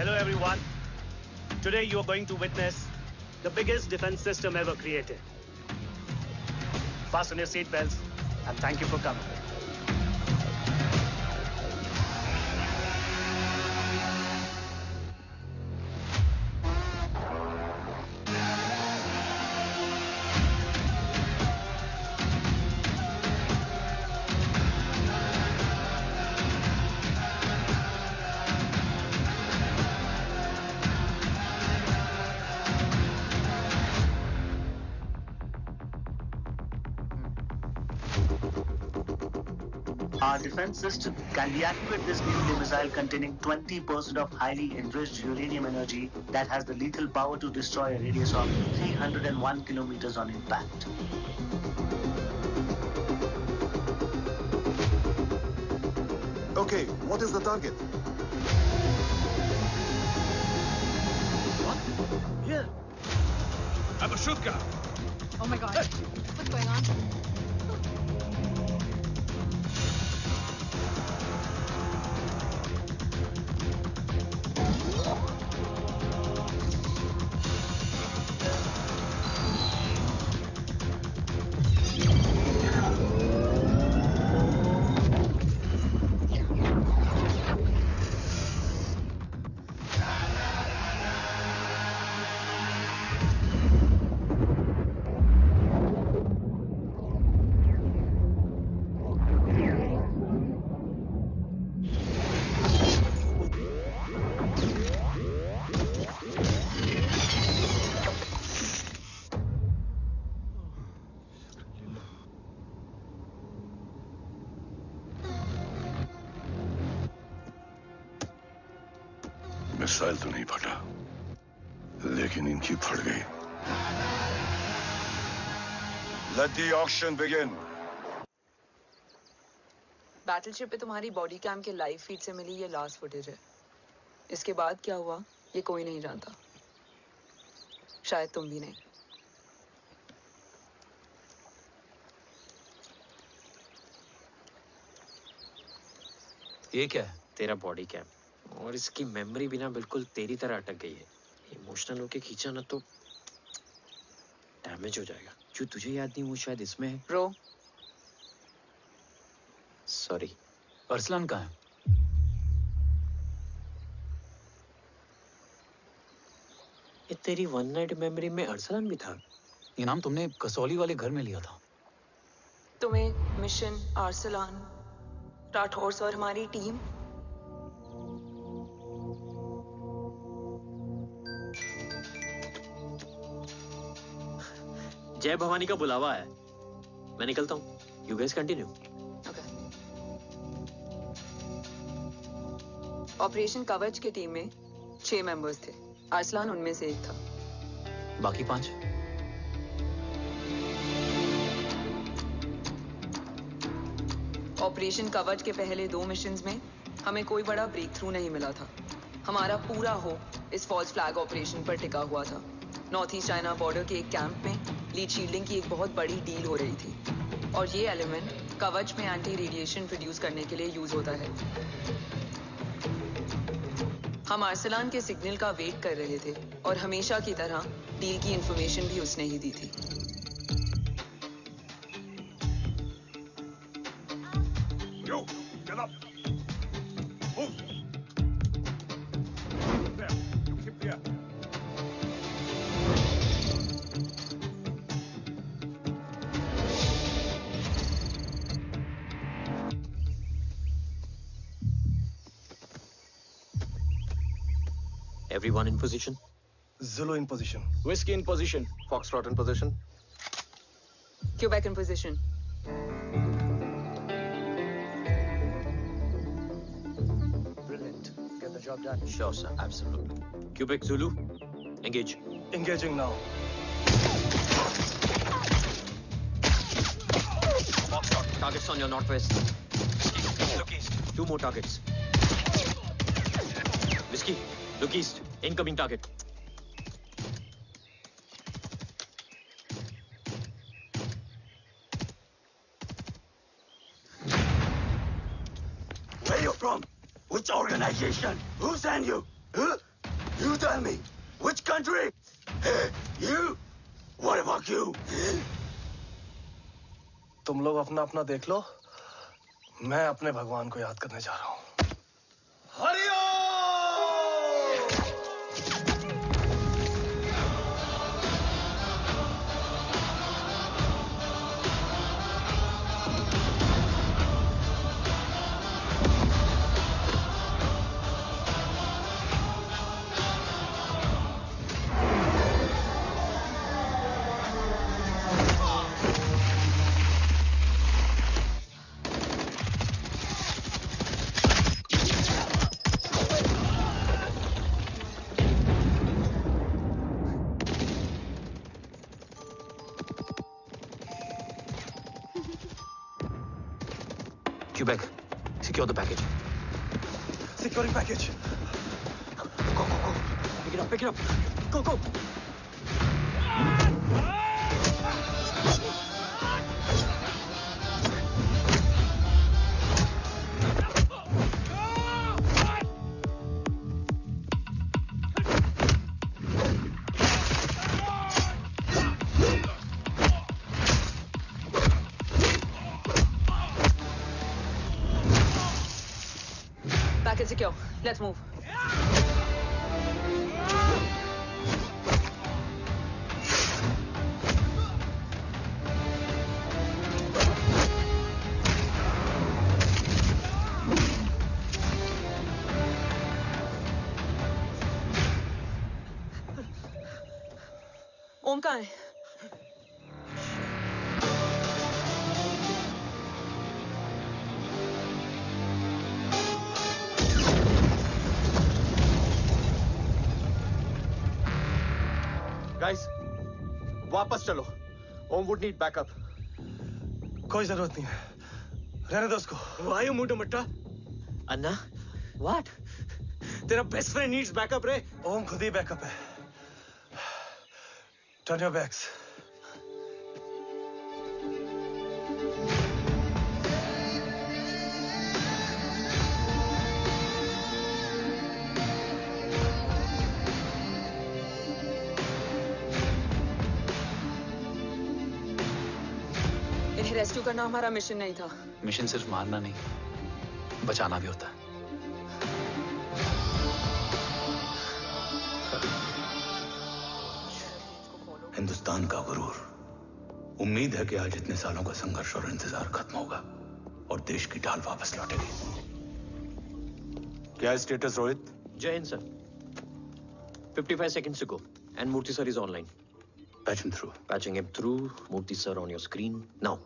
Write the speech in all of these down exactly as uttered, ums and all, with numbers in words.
Hello everyone. Today you are going to witness the biggest defense system ever created. Fasten your seatbelts and thank you for coming. Our defense system can deactivate this nuclear missile containing twenty percent of highly enriched uranium energy that has the lethal power to destroy a radius of three hundred one kilometers on impact. Okay, what is the target? What? Here. Abashuka! Oh my god. Hey. What's going on? Missile तो नहीं फटा, लेकिन इनकी फट गई. Let the auction begin. Battleship पे तुम्हारी body cam के लाइव फीड से मिली ये लास्ट फुटेज है. इसके बाद क्या हुआ ये कोई नहीं जानता. शायद तुम भी नहीं. ये क्या है? तेरा बॉडी कैम. और इसकी मेमोरी भी ना बिल्कुल तेरी तरह अटक गई है. इमोशनल होके खींचा ना तो डैमेज हो जाएगा. जो तुझे याद नहीं वो शायद इसमें है. Bro sorry. अरसलान कहाँ है? ये तेरी वन नाइट मेमोरी में अरसलान भी था. ये नाम तुमने कसौली वाले घर में लिया था. तुम्हें मिशन आर्सलान राठौर और हमारी टीम जय भवानी का बुलावा है. मैं निकलता हूँ. You guys continue. ऑपरेशन कवच की टीम में छह मेंबर्स थे. अरसलान उनमें से एक था. बाकी पांच? ऑपरेशन कवच के पहले दो मिशंस में हमें कोई बड़ा ब्रेक थ्रू नहीं मिला था. हमारा पूरा होप इस फॉल्स फ्लैग ऑपरेशन पर टिका हुआ था. नॉर्थ ईस्ट चाइना बॉर्डर के एक कैंप में लीड शील्डिंग की एक बहुत बड़ी डील हो रही थी और ये एलिमेंट कवच में एंटी रेडिएशन प्रोड्यूस करने के लिए यूज होता है. हम अरसलान के सिग्नल का वेट कर रहे थे और हमेशा की तरह डील की इंफॉर्मेशन भी उसने ही दी थी. Yo, get up. Move. There, you keep there. Everyone in position. Zulu in position. Whiskey in position. Foxtrot in position. Quebec in position. Brilliant. Get the job done. Sure, sir. Absolutely. Quebec Zulu, engage. Engaging now. Foxtrot, targets on your northwest. Look east. Two more targets. Whiskey, look east. Incoming target. Where you from? Which organization? Who sent you? Huh? You tell me, which country? You? What about you? तुम लोग अपना अपना देख लो, मैं अपने भगवान को याद करने जा रहा हूं। Hariom! Quebec, secure the package. Securing package. Go, go, go. Pick it up, pick it up. Go, go. Package secure. Let's move. ओम कहाँ है? Guys, वापस चलो। ओम would need backup. कोई जरूरत नहीं है। रहने दो उसको। Why you moved to Mutta? अन्ना, what? तेरा best friend needs backup रे। ओम खुद ही बैकअप है। Turn your backs. इन्हें रेस्क्यू करना हमारा मिशन नहीं था। मिशन सिर्फ मारना नहीं, बचाना भी होता है। हिंदुस्तान का गुरूर। उम्मीद है कि आज इतने सालों का संघर्ष और इंतजार खत्म होगा और देश की ढाल वापस लौटेगी। क्या है status Rohit? Jai Hind sir. fifty-five seconds to go and Murthy sir is online. Patch him through. Patching him through. Murthy sir on your screen now.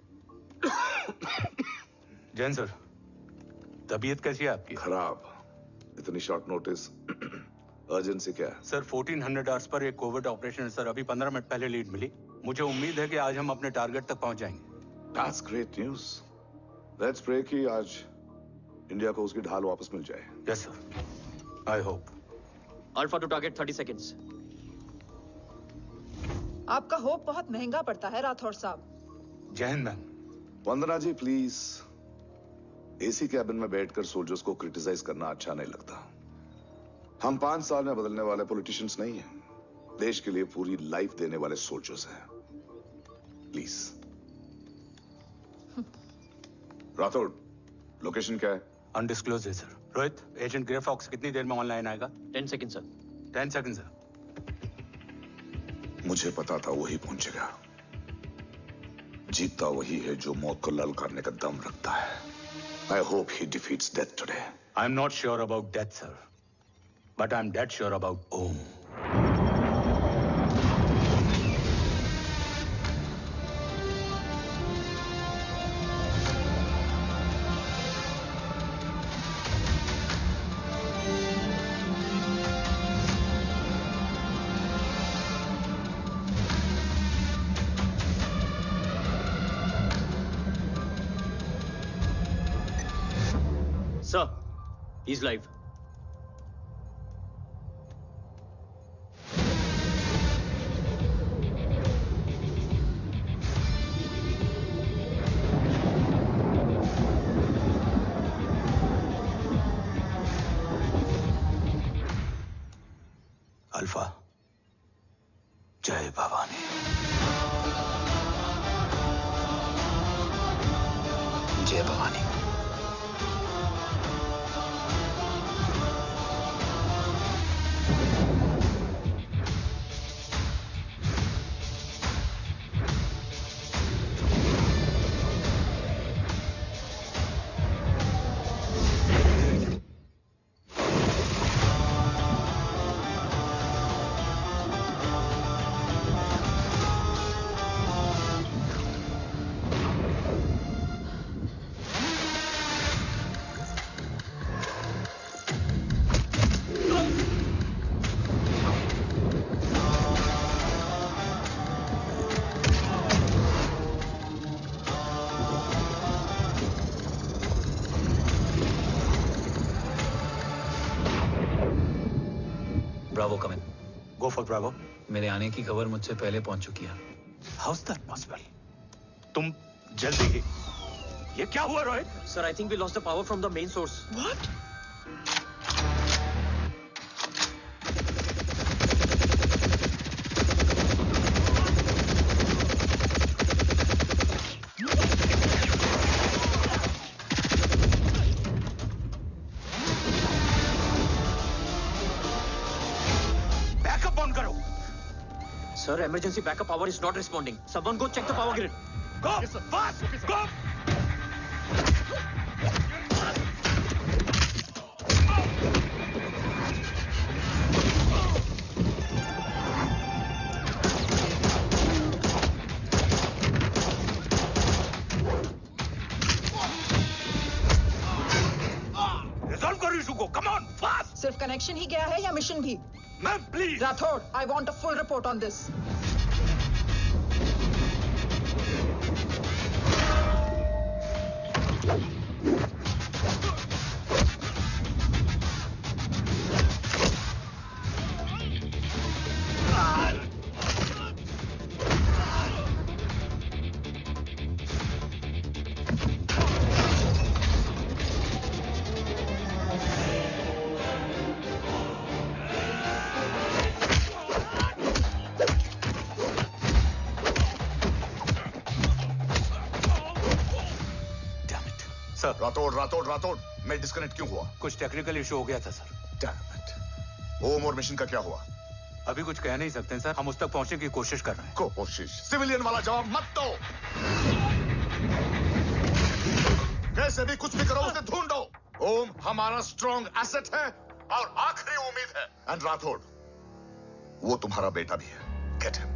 Jain sir, तबीयत कैसी है आपकी? खराब। इतनी शॉर्ट नोटिस। अर्जेंसी क्या है? Sir fourteen hundred hours per एक Covid operation है सर। अभी पंद्रह मिनट पहले लीड मिली। मुझे उम्मीद है कि आज हम अपने टारगेट तक पहुंच जाएंगे। That's great news. Let's pray कि आज इंडिया को उसकी ढाल वापस मिल जाए। Yes sir. I hope. Alpha to target thirty seconds. आपका होप बहुत महंगा पड़ता है राठौर साहब। Jai Hind ma'am. Vandana ji please. AC cabin में बैठकर सोल्जर्स को क्रिटिसाइज करना अच्छा नहीं लगता। हम पांच साल में बदलने वाले पॉलिटिशियंस नहीं हैं। देश के लिए पूरी लाइफ देने वाले सोल्जर्स हैं। प्लीज। राठौड़, लोकेशन क्या है? अनडिस्क्लोज्ड है sir. Rohit, agent grey fox कितनी देर में ऑनलाइन आएगा? ten seconds sir. ten seconds sir. मुझे पता था वही पहुंचेगा। जीतता वही है जो मौत को ललकारने का दम रखता है। I hope he defeats death today. I'm not sure about death, sir. But I'm dead sure about Om. Sir, he's live. Alpha, Jai Bhavani. Jai Bhavani. Bravo come in. Go for bravo. मेरे आने की खबर मुझसे पहले पहुंच चुकी है। How is that possible? तुम जल्दी ही। ये क्या हुआ Rohit? Sir, I think we lost the power from the main source. What? Sir, emergency backup power is not responding. Someone go check the power grid. Go! Yes, sir. Fast! Okay, sir. Go! Resolve करो issue को. Come on, fast! सिर्फ connection ही गया है या mission भी? Ma'am please. Rathore, I want a full report on this. Sir, Rathore Rathore Rathore मैं disconnect क्यों हुआ? कुछ टेक्निकल इशू हो गया था सर। Damn it. ओम और मिशन का क्या हुआ? अभी कुछ कह नहीं सकते सर, हम उस तक पहुंचने की कोशिश कर रहे हैं। कोशिश? सिविलियन वाला जवाब मत दो। कैसे भी कुछ भी करो, उसे ढूंढो। ओम हमारा स्ट्रॉन्ग एसेट है और आखिरी उम्मीद है। एंड राठौड़, वो तुम्हारा बेटा भी है। Get him.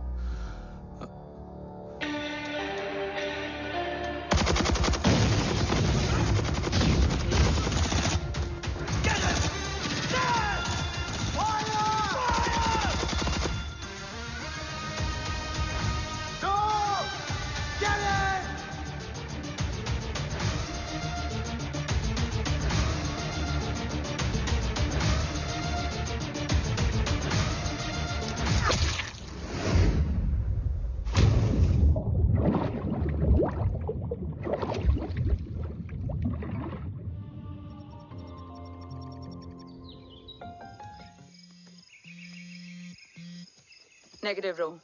Negative, Ro.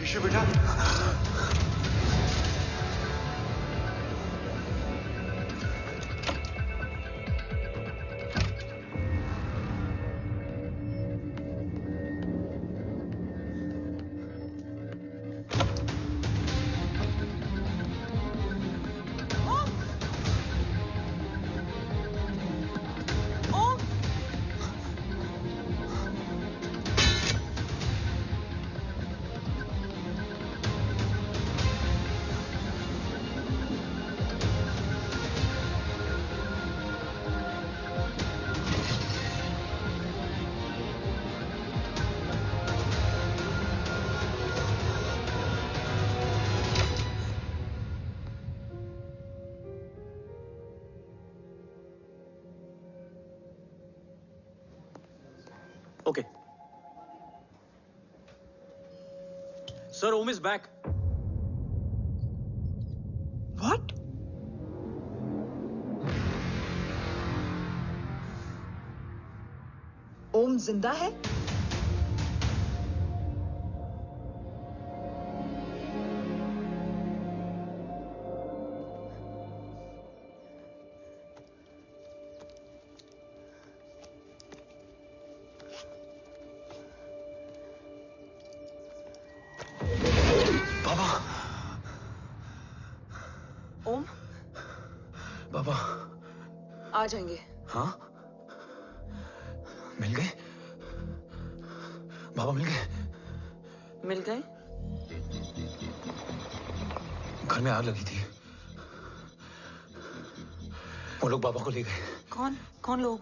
Rishi बेटा, Okay. Sir, Om is back. What? ओम जिंदा है? बाबा आ जाएंगे। हाँ, मिल गए? बाबा मिल गए? मिल गए? घर में आग लगी थी, वो लोग बाबा को ले गए। कौन कौन लोग?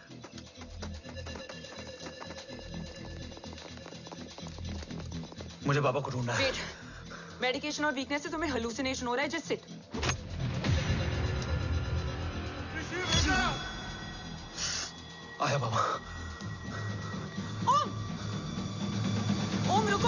मुझे बाबा को ढूंढना है। वेट, मेडिकेशन और वीकनेस से तुम्हें हेलुसिनेशन हो रहा है। Just sit. आया बाबा। ओम, ओम रुको।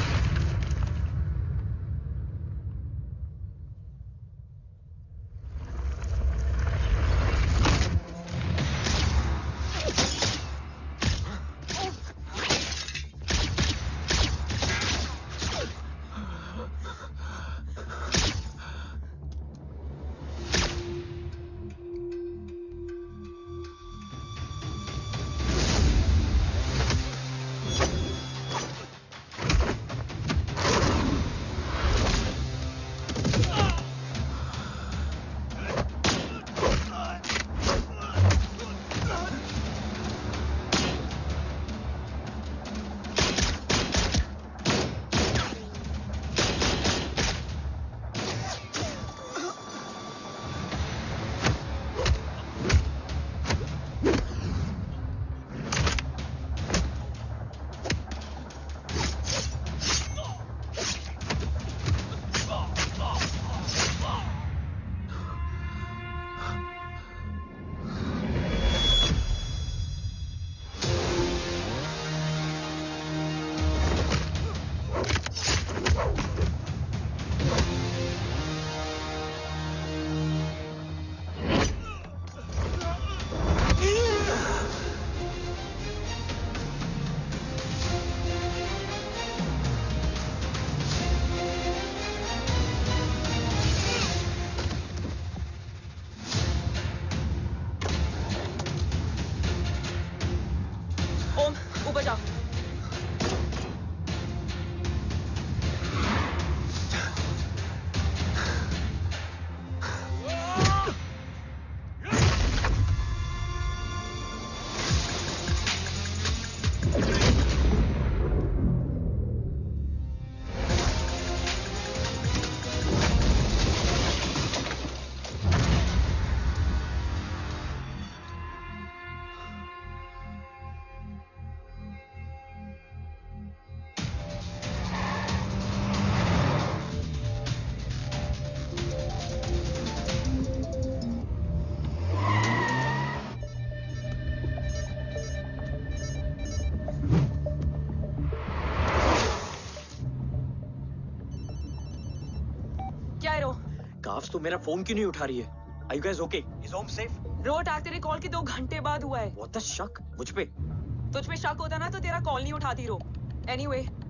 काफ्स तो मेरा फोन क्यों नहीं उठा रही है? Are you guys okay? Is Om safe? Ro attack तेरे कॉल के दो घंटे बाद हुआ है। What the शक? मुझ पे? तुझ पे शक होता ना तो तेरा कॉल नहीं उठाती रो। Anyway,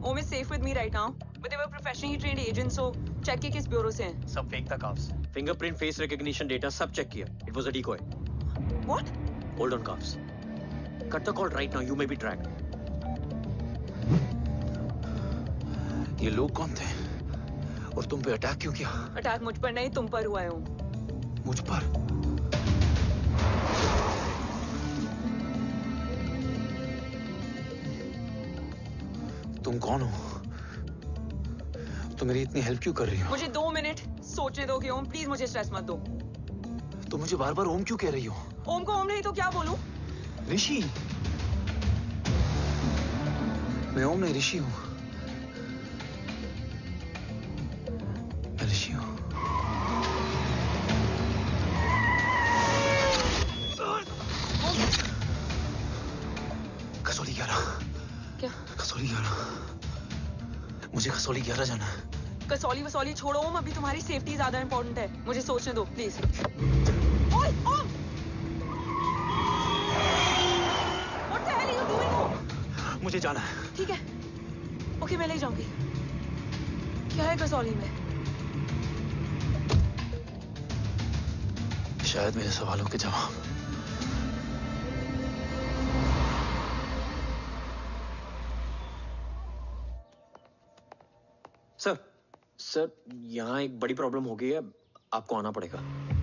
Om is safe with me right now, but they were professionally trained agents, so check के किस ब्यूरो से हैं? सब फेक था काफ्स. फिंगरप्रिंट, फेस रिकॉग्निशन डेटा सब चेक किया. It was a decoy. What? Hold on, काफ्स. Cut the call right now. You may be tracked. ये लोग कौन थे? और तुम पे अटैक क्यों किया? अटैक मुझ पर नहीं, तुम पर हुआ है ओम. मुझ पर? तुम कौन हो? तुम मेरी इतनी हेल्प क्यों कर रही हो? मुझे दो मिनट सोचने दोगे ओम, प्लीज मुझे स्ट्रेस मत दो. तुम मुझे बार बार ओम क्यों कह रही हो? ओम को ओम नहीं तो क्या बोलूं? ऋषि. मैं ओम नहीं, ऋषि हूं. मैं ऋषि हूं. कसौली ग्यारह. क्या? कसौली ग्यारह. मुझे कसौली ग्यारह जाना है. कसौली वसौली छोड़ो ओम, अभी तुम्हारी सेफ्टी ज्यादा इंपॉर्टेंट है. मुझे सोचने दो प्लीज. ओए ओम! What the hell are you doing, ओम? मुझे जाना है. ठीक है. ओके मैं ले जाऊंगी. क्या है कसौली में? शायद मेरे सवालों के जवाब. सर, सर यहाँ एक बड़ी प्रॉब्लम हो गई है. आपको आना पड़ेगा.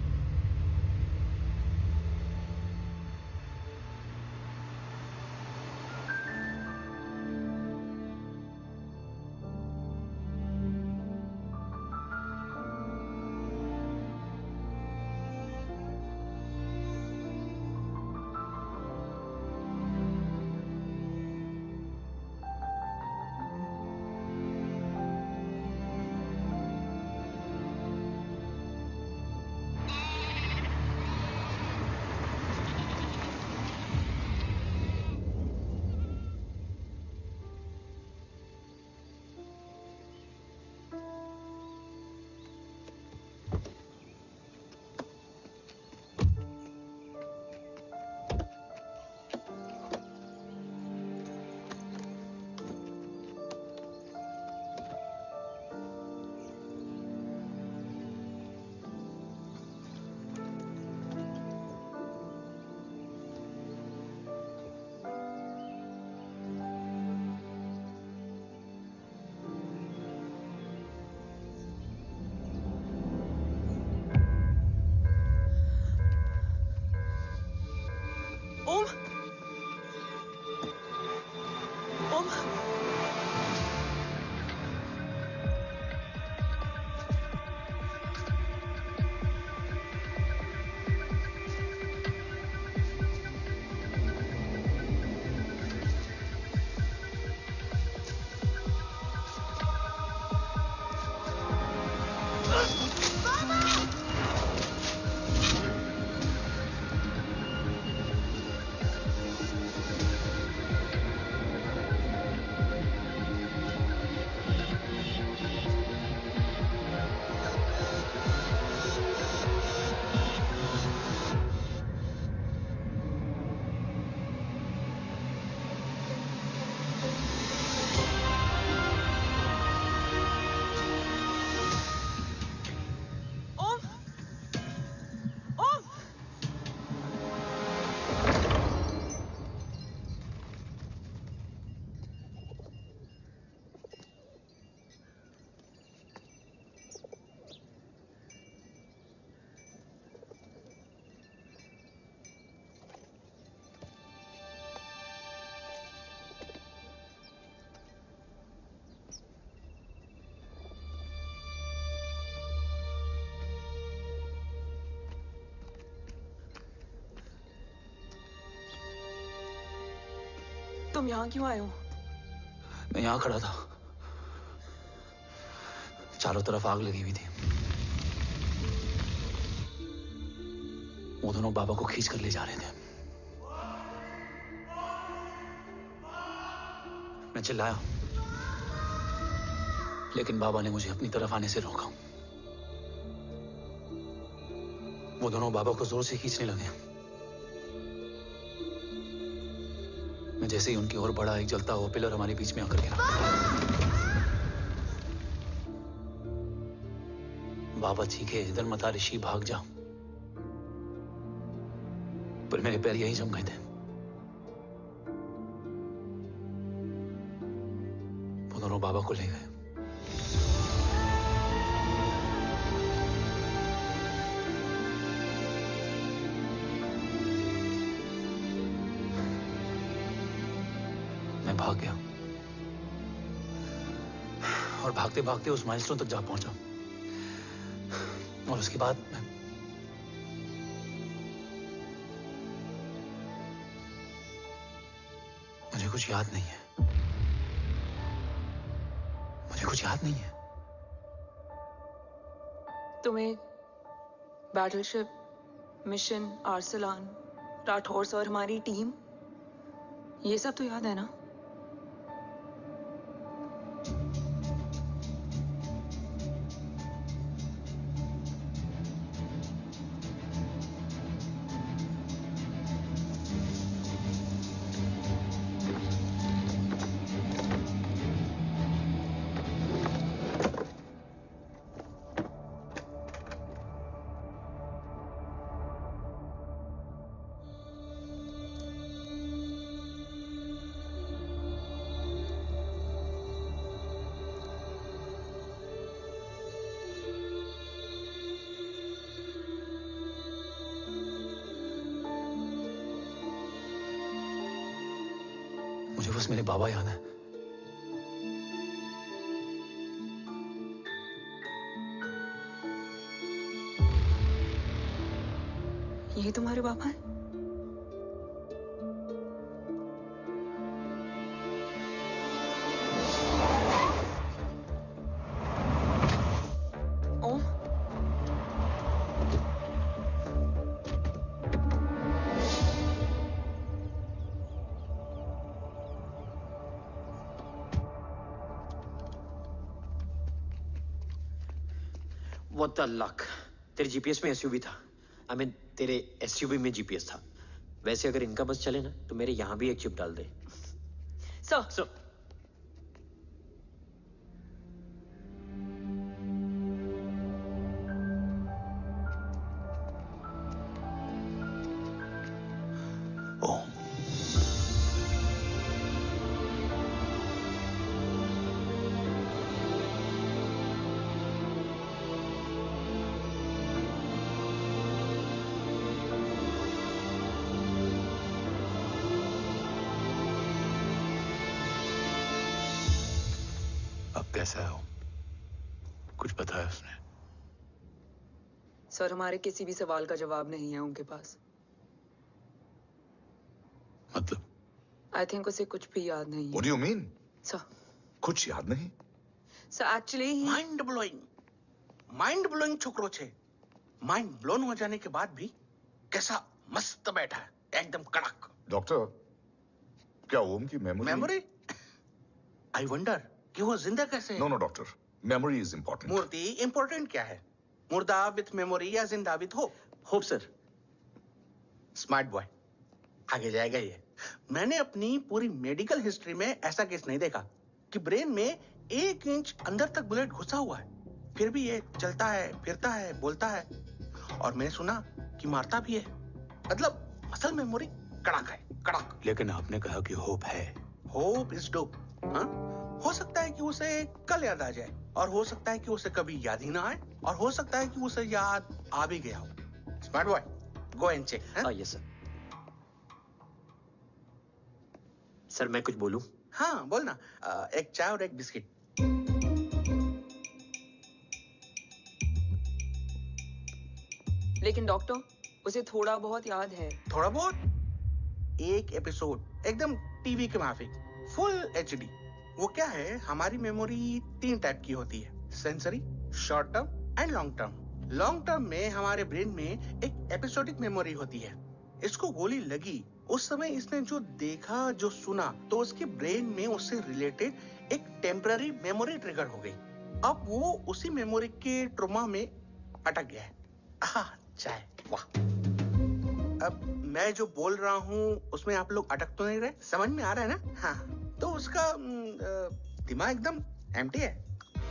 तुम यहाँ क्यों आए हो? मैं यहाँ खड़ा था. चारों तरफ आग लगी हुई थी. वो दोनों बाबा को खींच कर ले जा रहे थे. मैं चिल्लाया, लेकिन बाबा ने मुझे अपनी तरफ आने से रोका. वो दोनों बाबा को जोर से खींचने लगे. मैं मैं जैसे ही उनकी ओर बढ़ा, एक जलता हुआ पिलर हमारे बीच में आकर गिरा। बाबा चीखे, इधर मता ऋषि, भाग जा। पर मेरे पैर यही जम गए थे। वो दोनों बाबा को ले गए। मैं भाग गया और भागते भागते उस माइलस्टोन तक जा पहुंचा। और उसके बाद मैं मुझे कुछ याद नहीं है। मुझे कुछ याद नहीं है। तुम्हें बैटलशिप, मिशन, आर्सलान, राठौर और हमारी टीम, ये सब तो याद है ना? मुझे बस मेरे बाबा याद है। ये तुम्हारे बाबा हैं? ओम? What the luck? तेरे जीपीएस में एसयूवी था। आई मीन तेरे एसयूवी में जीपीएस था। वैसे अगर इनका बस चले ना तो मेरे यहां भी एक चिप डाल दे। सर सर कैसा है वो? कुछ बताया उसने? सर हमारे किसी भी सवाल का जवाब नहीं है उनके पास। मतलब? आई थिंक उसे कुछ भी याद नहीं है। What do you mean? Sir कुछ याद नहीं? Sir actually mind blowing, mind blowing छोकरो छे। माइंड ब्लोन हो जाने के बाद भी कैसा मस्त बैठा है, एकदम कड़क। डॉक्टर, क्या ओम की मेमोरी? मेमोरी? आई वंडर कि वो जिंदा कैसे है? No no doctor, memory is important. Murthy important क्या है? मुर्दा विथ मेमोरी या जिंदा with hope? Hope sir. Smart boy, आगे जाएगा ये। मैंने अपनी पूरी मेडिकल हिस्ट्री में ऐसा केस नहीं देखा कि ब्रेन में एक इंच अंदर तक बुलेट घुसा हुआ है, फिर भी ये चलता है, फिरता है, बोलता है, और मैंने सुना कि मारता भी है। मतलब असल मेमोरी कड़क है, कड़क। लेकिन आपने कहा कि होप है। Hope is dope. हाँ, हो सकता है कि उसे कल याद आ जाए, और हो सकता है कि उसे कभी याद ही ना आए, और हो सकता है कि उसे याद आ भी गया हो। Smart boy, go and check. हाँ यस सर। सर मैं कुछ बोलूं? हाँ बोल ना। आ, एक चाय और एक बिस्किट। लेकिन डॉक्टर उसे थोड़ा बहुत याद है। थोड़ा बहुत? एक एपिसोड एकदम टीवी के माफिक, फुल एचडी। वो क्या है, हमारी मेमोरी तीन टाइप की होती है, sensory, short term and long term. Long term में हमारे ब्रेन में एक एपिसोडिक मेमोरी होती है। इसको गोली लगी उस समय इसने जो देखा, जो सुना, तो उसके ब्रेन में उससे रिलेटेड एक टेम्पररी मेमोरी ट्रिगर हो गई। अब वो उसी मेमोरी के ट्रॉमा में अटक गया है। आह, चाय, वाह। अब मैं जो बोल रहा हूँ उसमें आप लोग अटक तो नहीं रहे? समझ में आ रहा है ना? हाँ, तो उसका दिमाग एकदम एम्प्टी है।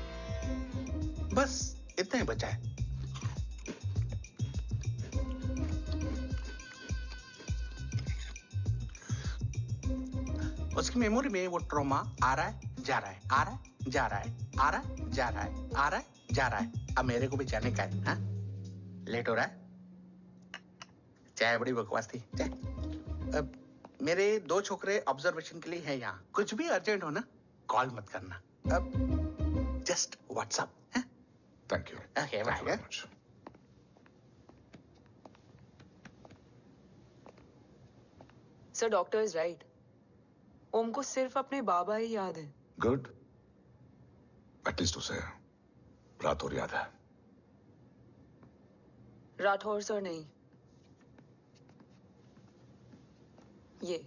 बस इतना ही बचा है। उसकी मेमोरी में वो ट्रॉमा आ रहा है, जा रहा है, आ रहा है, जा रहा है, आ रहा है, जा रहा है, आ रहा है, जा रहा है। अब मेरे को भी जाने का है। हाँ? लेट हो रहा है? चाय बड़ी बकवास थी। चाय। अब मेरे दो छोकरे ऑब्जर्वेशन के लिए हैं यहाँ। कुछ भी अर्जेंट हो ना, कॉल मत करना। अब just WhatsApp. Thank you. Okay, bye. Sir, doctor is right. Om को सिर्फ अपने बाबा ही याद है। गुड। एटलीस्ट उसे राठौर याद है। राठौर सर नहीं, ये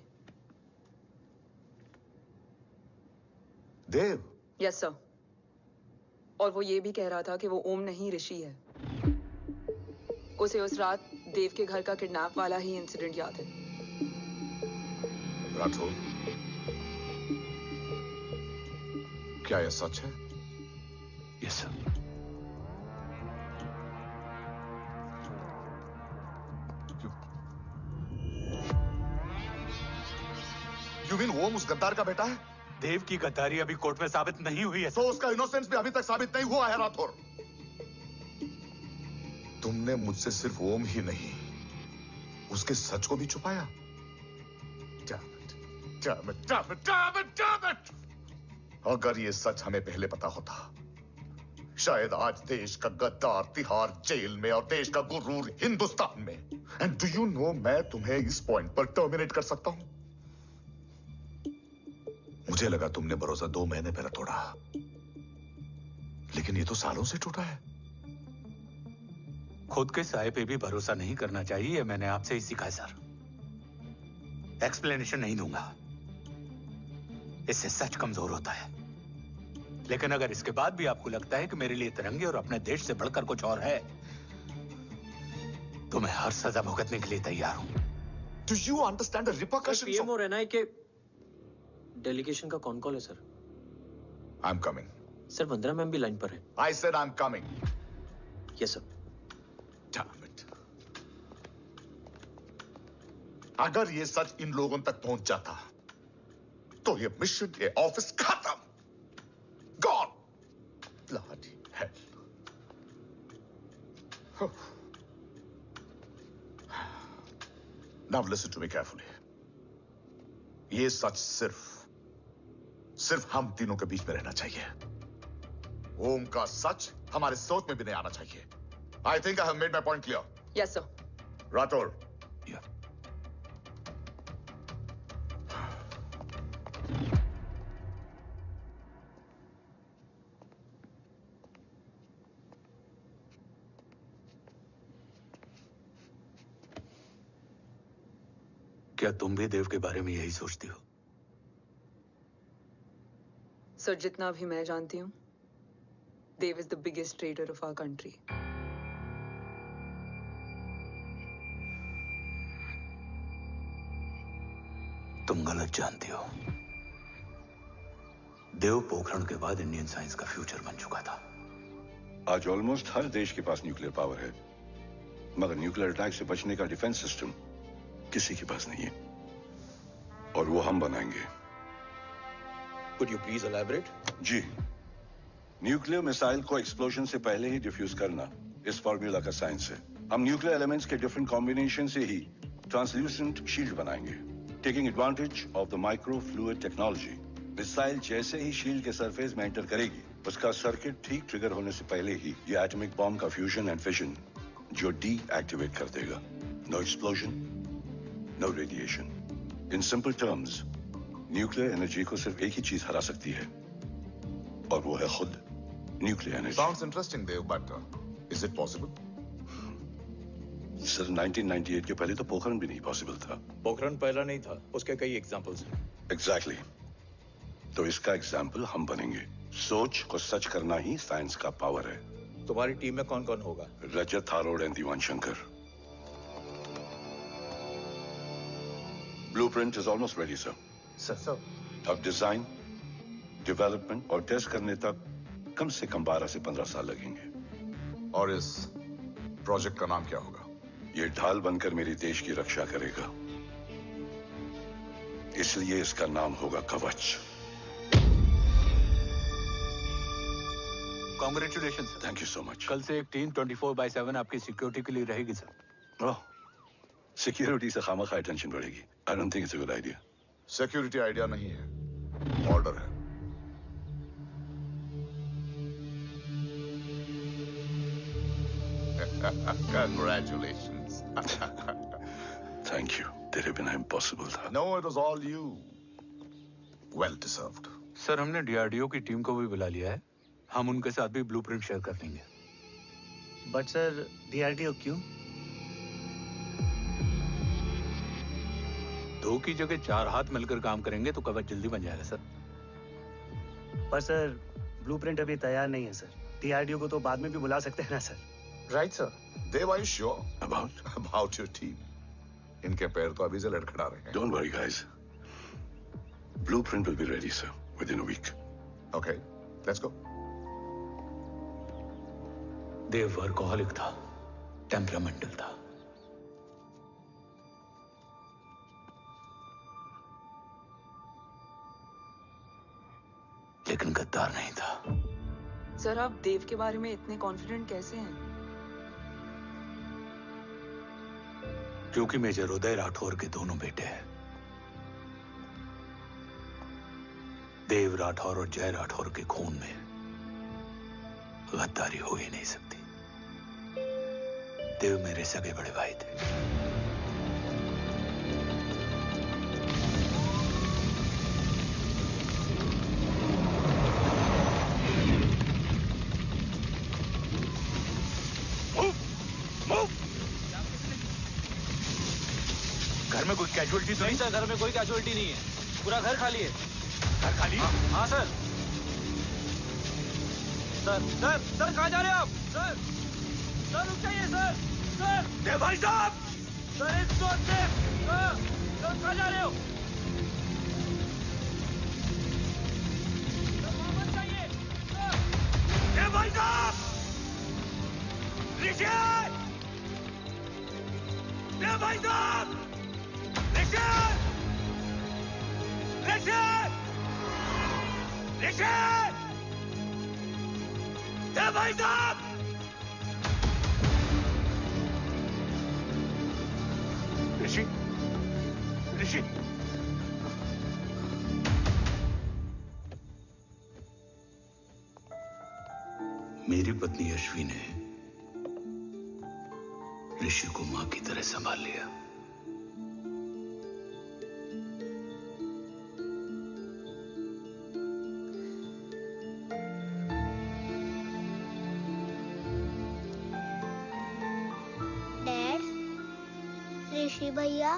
देव। Yes sir. और वो ये भी कह रहा था कि वो ओम नहीं, ऋषि है। उसे उस रात देव के घर का किडनैप वाला ही इंसिडेंट याद है। राठौर, क्या यह सच है? Yes sir. You mean Om उस गद्दार का बेटा है? देव की गद्दारी अभी कोर्ट में साबित नहीं हुई है। तो उसका इनोसेंस भी अभी तक साबित नहीं हुआ है राठौर। तुमने मुझसे सिर्फ ओम ही नहीं, उसके सच को भी छुपाया। Damn it, damn it, damn it, damn it, damn it! अगर ये सच हमें पहले पता होता, शायद आज देश का गद्दार तिहाड़ जेल में और देश का गुरूर हिंदुस्तान में। एंड डू यू नो, मैं तुम्हें इस पॉइंट पर टर्मिनेट कर सकता हूं। मुझे लगा तुमने भरोसा दो महीने पहले तोड़ा, लेकिन ये तो सालों से टूटा है। खुद के साए पे भी भरोसा नहीं करना चाहिए, मैंने आपसे ही सीखा है सर। एक्सप्लेनेशन नहीं दूंगा, इससे सच कमजोर होता है। लेकिन अगर इसके बाद भी आपको लगता है कि मेरे लिए तिरंगे और अपने देश से बढ़कर कुछ और है, तो मैं हर सजा भुगतने के लिए तैयार हूं। Do you understand the repercussions? PM और एनआई के डेलीगेशन का कौन कॉल है sir? I'm coming. Sir, Vandana ma'am भी लाइन पर है। I said I'm coming. Yes sir. Damn it. अगर ये सच इन लोगों तक पहुंच जाता, तो ये मिशन, ये ऑफिस खत्म। Gone. Bloody hell. Now listen to me carefully. ये सच सिर्फ सिर्फ हम तीनों के बीच में रहना चाहिए। ओम का सच हमारे सोच में भी नहीं आना चाहिए। I think I have made my point clear. Yes, sir. Rathore. Yeah. क्या तुम भी देव के बारे में यही सोचती हो? सर, जितना भी मैं जानती हूँ, Dev is the biggest traitor of our country. तुम गलत जानती हो। देव पोखरण के बाद इंडियन साइंस का फ्यूचर बन चुका था। आज ऑलमोस्ट हर देश के पास न्यूक्लियर पावर है, मगर न्यूक्लियर अटैक से बचने का डिफेंस सिस्टम किसी के पास नहीं है, और वो हम बनाएंगे। Could you please elaborate? जी, न्यूक्लियर मिसाइल को एक्सप्लोजन से पहले ही डिफ्यूज करना इस फॉर्मूला का साइंस है। हम न्यूक्लियर एलिमेंट्स के डिफरेंट कॉम्बिनेशन से ही ट्रांसल्यूसेंट शील्ड बनाएंगे, taking advantage of the micro fluid technology. Missile जैसे ही शील्ड के सरफेस में एंटर करेगी, उसका सर्किट ठीक ट्रिगर होने से पहले ही ये एटॉमिक बॉम्ब का फ्यूजन एंड फिशन जो डी एक्टिवेट कर देगा। No explosion, no radiation. In simple terms, nuclear energy को सिर्फ एक ही चीज हरा सकती है, और वो है खुद nuclear energy. Sounds interesting, Dev, but uh, is it possible? Sir, nineteen ninety eight के पहले तो पोखरण भी नहीं पॉसिबल था। पोखरण पहला नहीं था, उसके कई एग्जांपल्स हैं। Exactly exactly. तो इसका एग्जाम्पल हम बनेंगे। सोच को सच करना ही साइंस का पावर है। तुम्हारी टीम में कौन कौन होगा? Rajat, Tharod and Diwan Shankar. Blueprint is almost ready sir. Sir sir अब डिजाइन, डेवलपमेंट और टेस्ट करने तक कम से कम बारह से पंद्रह साल लगेंगे। और इस प्रोजेक्ट का नाम क्या होगा? ये ढाल बनकर मेरे देश की रक्षा करेगा, इसलिए इसका नाम होगा Kavach. Congratulation sir. Thank you so much. कल से एक टीम चौबीस बाय सात आपकी सिक्योरिटी के लिए रहेगी सर। ओह, सिक्योरिटी से खामखा टेंशन बढ़ेगी। I don't think it's a good idea. Security idea नहीं है, ऑर्डर है। Congratulations. Thank you. तेरे बिना impossible था। No, it was all you. Well deserved. Sir हमने डीआरडीओ की टीम को भी बुला लिया है, हम उनके साथ भी ब्लूप्रिंट शेयर कर लेंगे। बट सर डीआरडीओ क्यों? दो की जगह चार हाथ मिलकर काम करेंगे तो कवच जल्दी बन जाएगा सर। पर सर ब्लूप्रिंट अभी तैयार नहीं है सर। डीआरडीओ को तो बाद में भी बुला सकते हैं ना sir. Right sir. Dave, are you sure about about your team? इनके पैर तो अभी से लड़खड़ा रहे हैं। Don't worry, guys. Blueprint will be ready, sir, within a week. Okay, let's go. Dev workaholic था, टेम्परामेंटल था। लेकिन गद्दार नहीं था। सर आप देव के बारे में इतने कॉन्फिडेंट कैसे हैं? क्योंकि मेजर उदय राठौर के दोनों बेटे हैं। देव राठौर और जय राठौर के खून में गद्दारी हो ही नहीं सकती। देव मेरे सगे बड़े भाई थे। घर में कोई कैजुअलिटी तो नहीं? सर घर में कोई कैजुअलिटी नहीं है, पूरा घर खाली है। घर खाली? हाँ सर। सर सर सर कहाँ जा रहे हो आप? सर सर रुक जाइए सर। सर देव भाई साहब, सर इस रोड से सर सर कहाँ जा रहे हो? सर वापस जाइए सर। देव भाई साहब, ऋषि, देव भाई साहब, ऋषि, ऋषि, ऋषि, देव भाई साहब। ऋषि, ऋषि, मेरी पत्नी अश्वी ने ऋषि को मां की तरह संभाल लिया। डैड, ऋषि भैया।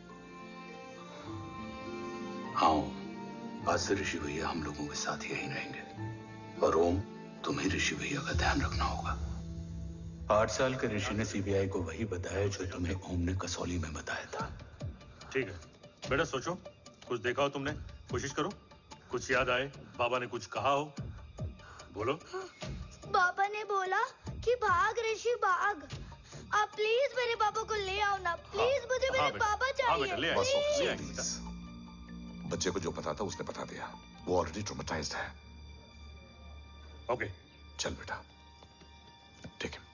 हाँ, आज से ऋषि भैया हम लोगों के साथ यहीं रहेंगे। और ओम, तुम्हें ऋषि भैया का ध्यान रखना होगा। आठ साल के ऋषि ने सीबीआई को वही बताया जो तुम्हें ओम ने कसौली में बताया था। ठीक है बेटा, सोचो, कुछ देखा हो तुमने, कोशिश करो, कुछ याद आए, बाबा ने कुछ कहा हो, बोलो। पापा ने बोला कि भाग ऋषि भाग। आप प्लीज मेरे पापा को ले आओ ना, प्लीज। हाँ, मुझे हाँ मेरे पापा चाहिए। बस प्लीज। बच्चे को जो पता था उसने बता दिया, वो ऑलरेडी ट्रॉमेटाइज्ड है। ओके चल बेटा, ठीक है।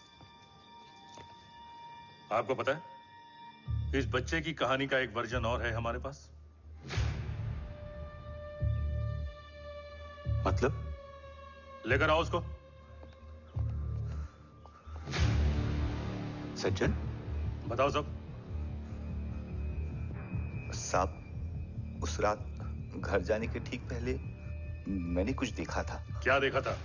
आपको पता है इस बच्चे की कहानी का एक वर्जन और है हमारे पास। मतलब? लेकर आओ उसको। सज्जन, बताओ सब। साहब, उस रात घर जाने के ठीक पहले मैंने कुछ देखा था। क्या देखा था?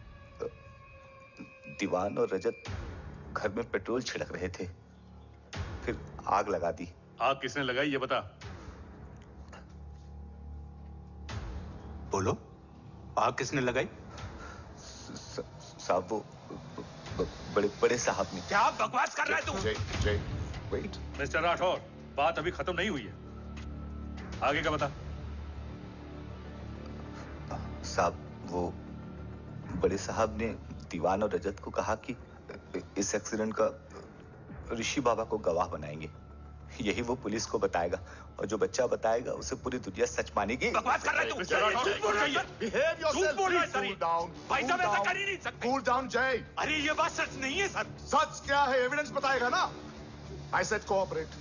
दीवान और रजत घर में पेट्रोल छिड़क रहे थे, फिर आग लगा दी। आग किसने लगाई ये बता। बोलो, आग किसने लगाई? साहब वो बड़े बड़े साहब ने। क्या बकवास कर रहा है तू? जय, जय, वेट। मिस्टर राठौर, बात अभी खत्म नहीं हुई है। आगे का बता। साहब वो बड़े साहब ने दीवान और रजत को कहा कि इस एक्सीडेंट का ऋषि बाबा को गवाह बनाएंगे। यही वो पुलिस को बताएगा और जो बच्चा बताएगा उसे पूरी दुनिया सच मानेगी। बकवास कर रहा है तू। झूठ बोल रहा है। Behave yourself. झूठ बोल रहा है सर। Cool down. भाई साहब Cool ऐसा down. कर ही नहीं सकते। Cool down, Jay. अरे ये बात सच नहीं है सर। सच क्या है? एविडेंस बताएगा ना। I said cooperate.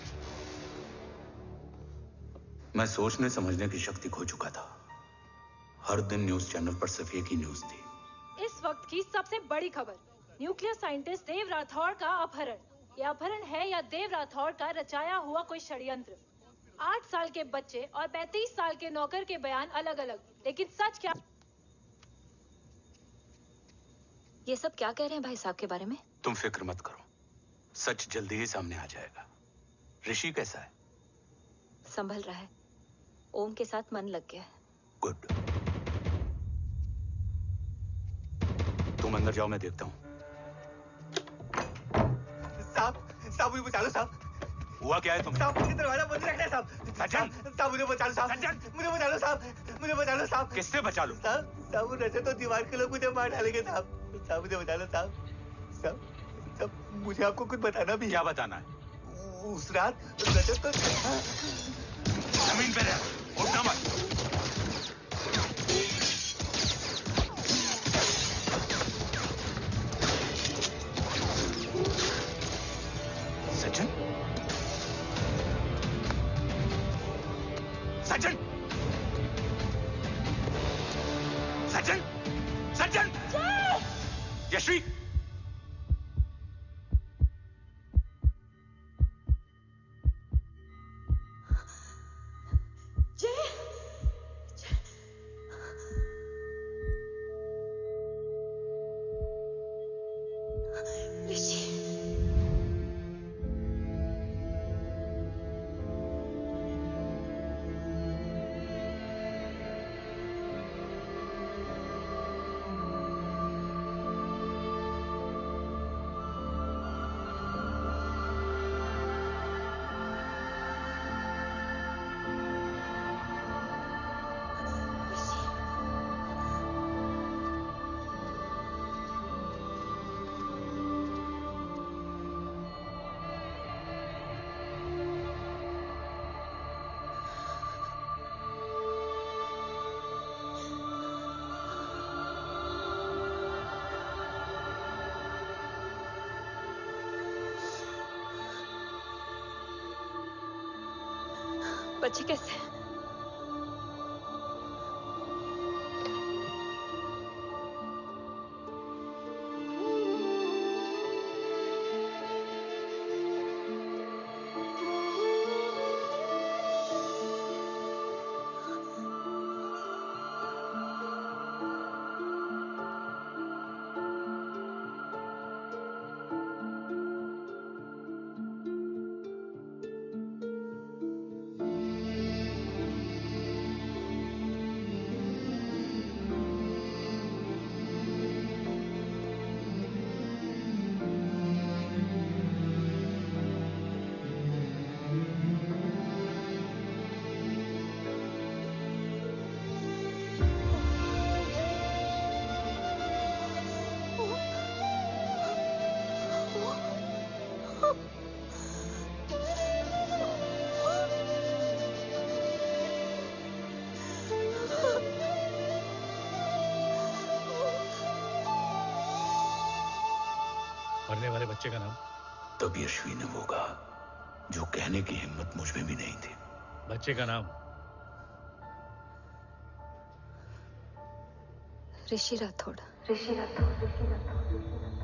मैं सोचने समझने की शक्ति खो चुका था। हर दिन न्यूज चैनल पर सिर्फ एक ही न्यूज थी। इस वक्त की सबसे बड़ी खबर, न्यूक्लियर साइंटिस्ट देव राठौड़ का अपहरण। यह अपहरण है या देव राठौड़ का रचाया हुआ कोई षड्यंत्र। आठ साल के बच्चे और पैंतीस साल के नौकर के बयान अलग अलग, लेकिन सच क्या? ये सब क्या कह रहे हैं भाई साहब के बारे में? तुम फिक्र मत करो, सच जल्दी ही सामने आ जाएगा। ऋषि कैसा है? संभल रहा है। ओम के साथ मन लग गया है। गुड। तुम अंदर जाओ, मैं देखता हूँ। साहब साहब मुझे बचा लो साहब। हुआ क्या है तुम? साहब मुझे दरवाजा बंद रखना है साहब। सज्जन साहब मुझे बचा लो साहब। सज्जन मुझे बचा लो साहब। मुझे बचा लो साहब। किससे बचा लो? साहब साहब वो रजत तो दीवार के लोग मुझे मार डालेंगे साहब। साहब मुझे बचा लो साहब। साहब साहब मुझे आपको कुछ बताना भी। क्या बताना है? उस रात रजत तो जमीन पे रह, उठना मत। सज्जन सज्जन सज्जन सज्जन यश्वी बच्चे कैसे हैं? मरने वाले बच्चे का नाम? तब यश्वी ने वो कहा जो कहने की हिम्मत मुझ में भी नहीं थी। बच्चे का नाम? ऋषि राठौड़। ऋषि राठौड़। ऋषि राठौड़।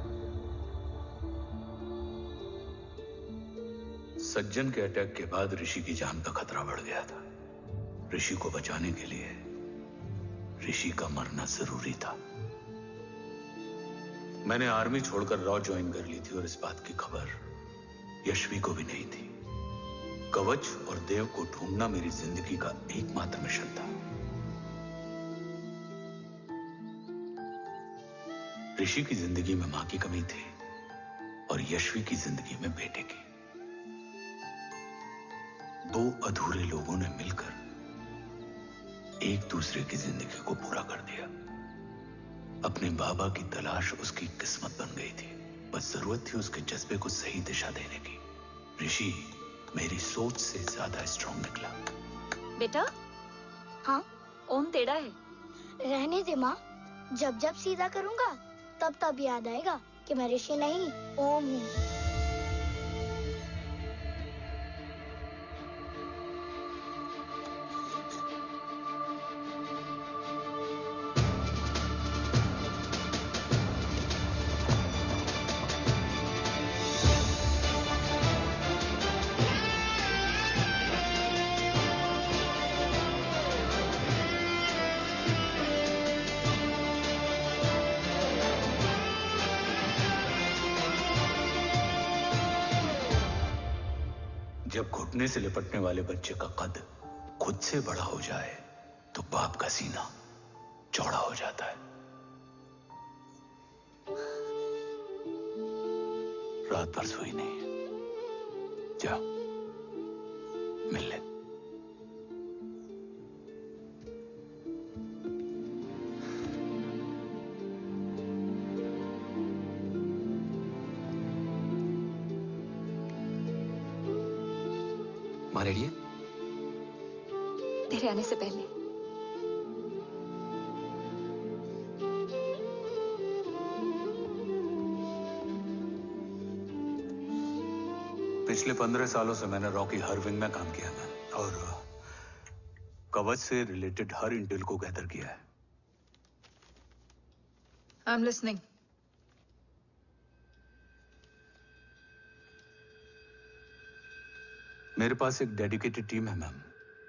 सज्जन के अटैक के बाद ऋषि की जान का खतरा बढ़ गया था। ऋषि को बचाने के लिए ऋषि का मरना जरूरी था। मैंने आर्मी छोड़कर रॉ ज्वाइन कर ली थी और इस बात की खबर यश्वी को भी नहीं थी। कवच और देव को ढूंढना मेरी जिंदगी का एकमात्र मिशन था। ऋषि की जिंदगी में मां की कमी थी और यश्वी की जिंदगी में बेटे की। दो अधूरे लोगों ने मिलकर एक दूसरे की जिंदगी को पूरा कर दिया। अपने बाबा की तलाश उसकी किस्मत बन गई थी, बस जरूरत थी उसके जज्बे को सही दिशा देने की। ऋषि मेरी सोच से ज्यादा स्ट्रांग निकला। बेटा, हाँ ओम टेढ़ा है। रहने दे माँ, जब जब सीधा करूंगा तब तब याद आएगा कि मैं ऋषि नहीं ओम हूँ। जब घुटने से लिपटने वाले बच्चे का कद खुद से बड़ा हो जाए तो बाप का सीना चौड़ा हो जाता है। रात भर सोई नहीं, जा मिल ले। माँ रेडी है? तेरे आने से पहले। पिछले पंद्रह सालों से मैंने रॉकी हर विंग में काम किया है और कवच से रिलेटेड हर इंटेल को गैदर किया है। I am listening. मेरे पास एक डेडिकेटेड टीम है मैम।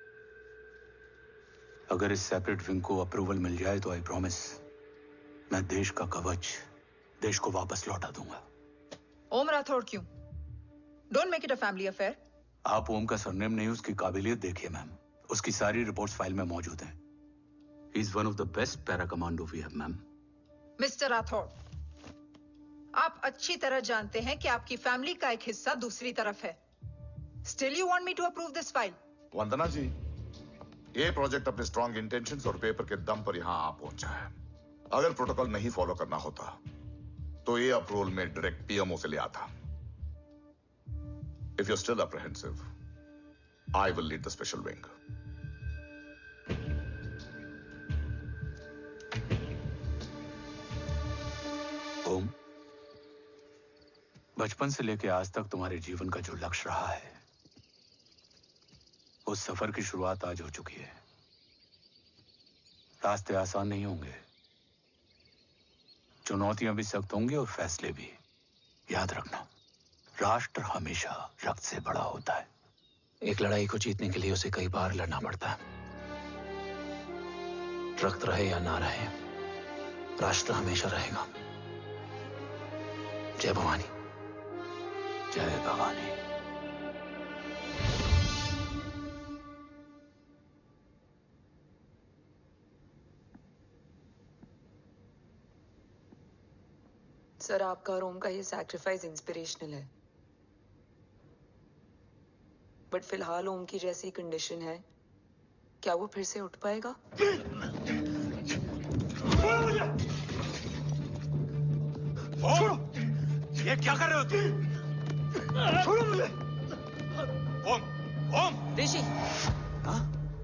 अगर इस सेपरेट विंग को अप्रूवल मिल जाए तो आई प्रॉमिस मैं देश का कवच देश को वापस लौटा दूंगा। ओम राठौड़ क्यों? Don't make it a family affair. आप ओम का सरनेम नहीं, उसकी काबिलियत देखिए मैम। उसकी सारी रिपोर्ट्स फाइल में मौजूद हैं। He is one of the best para commando we have ma'am. Mister Rathore, आप अच्छी तरह जानते हैं कि आपकी फैमिली का एक हिस्सा दूसरी तरफ है। Still you want me to approve this file? वंदना जी, ये प्रोजेक्ट अपने स्ट्रॉन्ग इंटेंशंस और पेपर के दम पर यहां आ पहुंचा है। अगर प्रोटोकॉल नहीं फॉलो करना होता तो ये अप्रूवल में डायरेक्ट पीएमओ से ले आता। If you're still apprehensive, I will lead the special wing. ओम, बचपन से लेकर आज तक तुम्हारे जीवन का जो लक्ष्य रहा है, उस सफर की शुरुआत आज हो चुकी है। रास्ते आसान नहीं होंगे, चुनौतियां भी सख्त होंगी और फैसले भी। याद रखना, राष्ट्र हमेशा रक्त से बड़ा होता है। एक लड़ाई को जीतने के लिए उसे कई बार लड़ना पड़ता है। रक्त रहे या ना रहे, राष्ट्र हमेशा रहेगा। जय भवानी। जय भवानी। सर, आपका और ओम का ये सैक्रिफाइस इंस्पिरेशनल है, बट फिलहाल ओम की जैसी कंडीशन है, क्या वो फिर से उठ पाएगा? छोड़ो! ये क्या कर रहे हो तुम? छोड़ो मुझे! ओम! ओम! ऋषि! हाँ?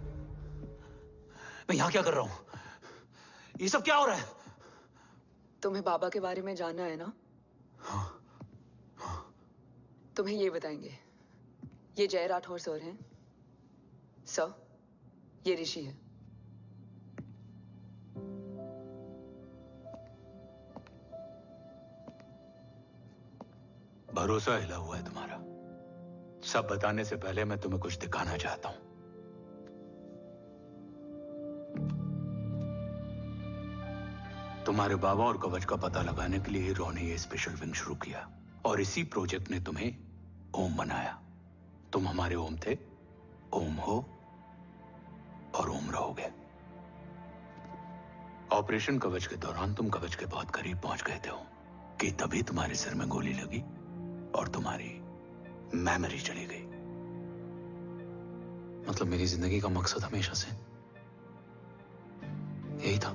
मैं यहाँ क्या कर रहा हूँ? ये सब क्या हो रहा है? तुम्हें बाबा के बारे में जानना है ना? हाँ, हाँ। तुम्हें ये बताएंगे। ये जय राठौर सर हैं। सर, ये ऋषि है। भरोसा हिला हुआ है तुम्हारा। सब बताने से पहले मैं तुम्हें कुछ दिखाना चाहता हूं। तुम्हारे बाबा और कवच का पता लगाने के लिए रॉ ने ये स्पेशल विंग शुरू किया और इसी प्रोजेक्ट ने तुम्हें ओम बनाया। तुम हमारे ओम थे, ओम हो और ओम रहोगे। ऑपरेशन कवच के दौरान तुम कवच के बहुत करीब पहुंच गए थे कि तभी तुम्हारे सिर में गोली लगी और तुम्हारी मेमोरी चली गई। मतलब मेरी जिंदगी का मकसद हमेशा से यही था।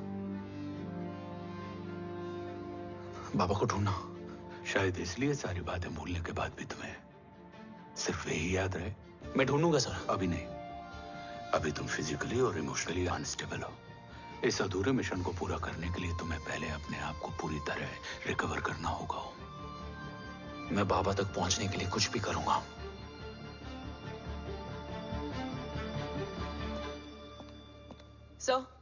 बाबा को ढूंढना। शायद इसलिए सारी बातें भूलने के बाद भी तुम्हें सिर्फ यही याद रहे। मैं ढूंढूंगा सर। अभी नहीं, अभी तुम फिजिकली और इमोशनली अनस्टेबल हो। इस अधूरे मिशन को पूरा करने के लिए तुम्हें पहले अपने आप को पूरी तरह रिकवर करना होगा। मैं बाबा तक पहुंचने के लिए कुछ भी करूंगा। सर,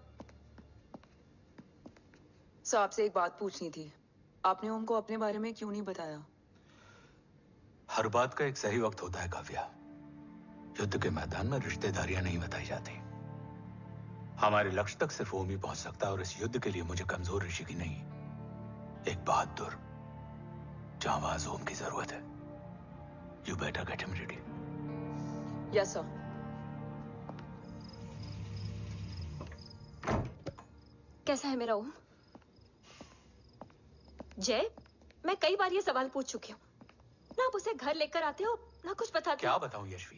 सर आपसे एक बात पूछनी थी। आपने ओम को अपने बारे में क्यों नहीं बताया? हर बात का एक सही वक्त होता है काव्या। युद्ध के मैदान में रिश्तेदारियां नहीं बताई जाती। हमारे लक्ष्य तक सिर्फ ओम ही पहुंच सकता है और इस युद्ध के लिए मुझे कमजोर ऋषि की नहीं, एक बहादुर जांबाज ओम की जरूरत है। You better get him ready. Yes sir. कैसा है मेरा ओम? जय, मैं कई बार ये सवाल पूछ चुकी हूँ। ना आप उसे घर लेकर आते हो, ना कुछ बताते क्या हो। बताऊं यशवी,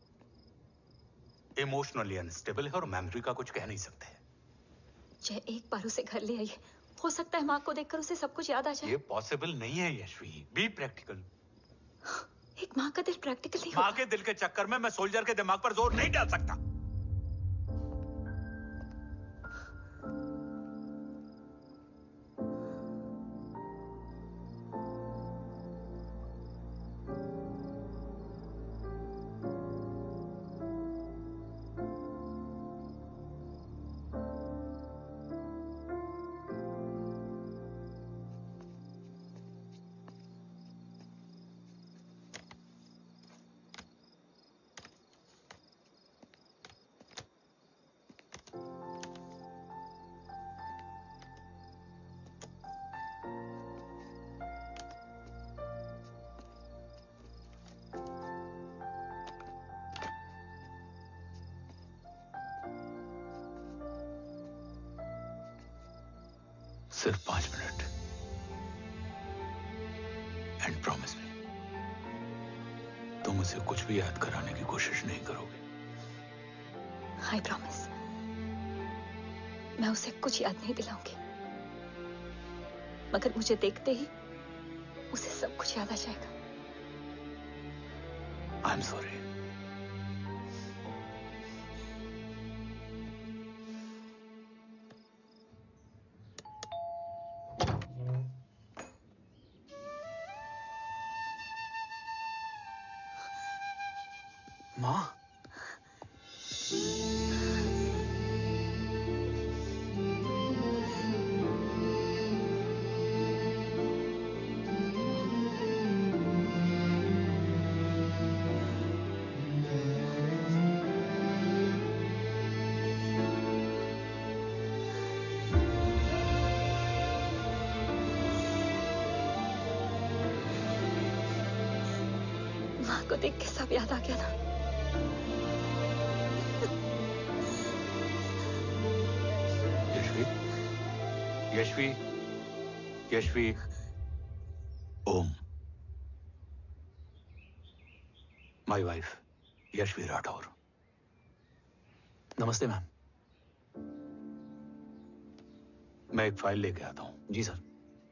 इमोशनली अनस्टेबल है और मेमोरी का कुछ कह नहीं सकते। जय, एक बार उसे घर ले आइए। हो सकता है माँ को देखकर उसे सब कुछ याद आ जाए। ये पॉसिबल नहीं है यशवी। Be practical. एक माँ का दिल प्रैक्टिकल नहीं माँ के दिल के चक्कर में मैं सोल्जर के दिमाग पर जोर नहीं डाल सकता। सिर्फ पांच मिनट। एंड प्रॉमिस मी, तुम उसे कुछ भी याद कराने की कोशिश नहीं करोगे। आई प्रॉमिस, मैं उसे कुछ याद नहीं दिलाऊंगी, मगर मुझे देखते ही उसे सब कुछ याद आ जाएगा। I am sorry. माँ, माँ को देख के सब याद आ गया ना। Yashvi, Yashvi, Om, my wife Yashvi Rathore. नमस्ते मैम। मैं एक फाइल लेके आता हूं। जी सर।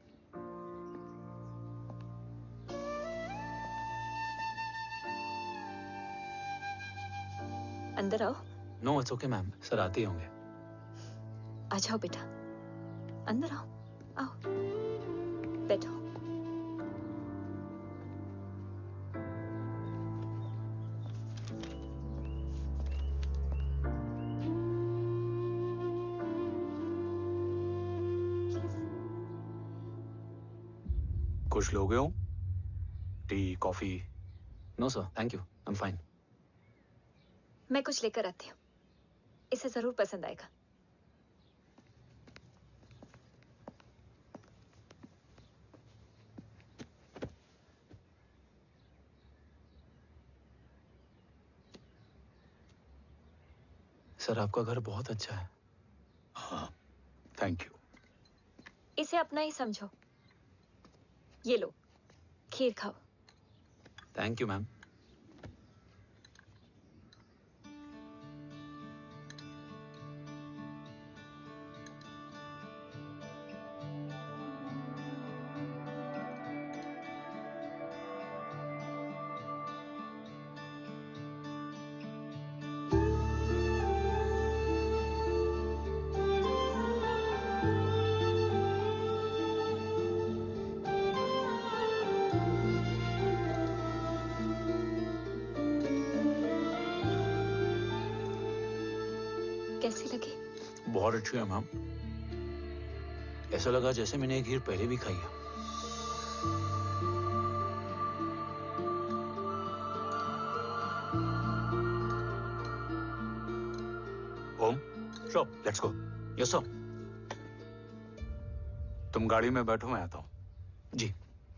अंदर आओ। No it's okay ma'am, sir आते ही होंगे। आ जाओ बेटा, अंदर आओ। आओ, बैठो। कुछ लोगे हो? Tea, coffee? No sir, thank you, I am fine. मैं कुछ लेकर आती हूँ, इसे जरूर पसंद आएगा। सर आपका घर बहुत अच्छा है। हाँ, थैंक यू। इसे अपना ही समझो। ये लो, खीर खाओ। Thank you ma'am. कैसी लगी? बहुत अच्छी है मैम। ऐसा लगा जैसे मैंने एक खीर पहले भी खाई है। Om, sure, let's go. Yes sir. तुम गाड़ी में बैठो, मैं आता हूं। जी।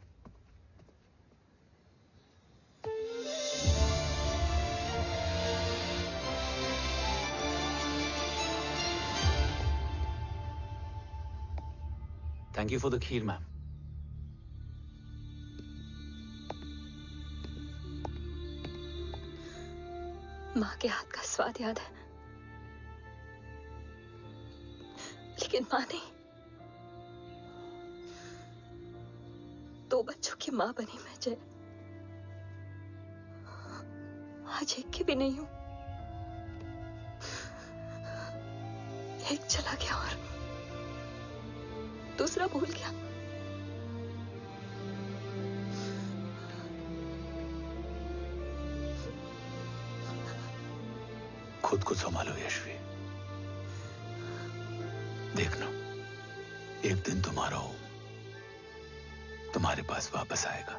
Thank you for the kheer, ma'am. माँ के हाथ का स्वाद याद है, लेकिन माँ नहीं। दो बच्चों की माँ बनी मैं जय, आज एक की भी नहीं हूं। एक चला गया और दूसरा भूल गया। खुद को संभालो यशवी। देखना, एक दिन तुम्हारा हो तुम्हारे पास वापस आएगा।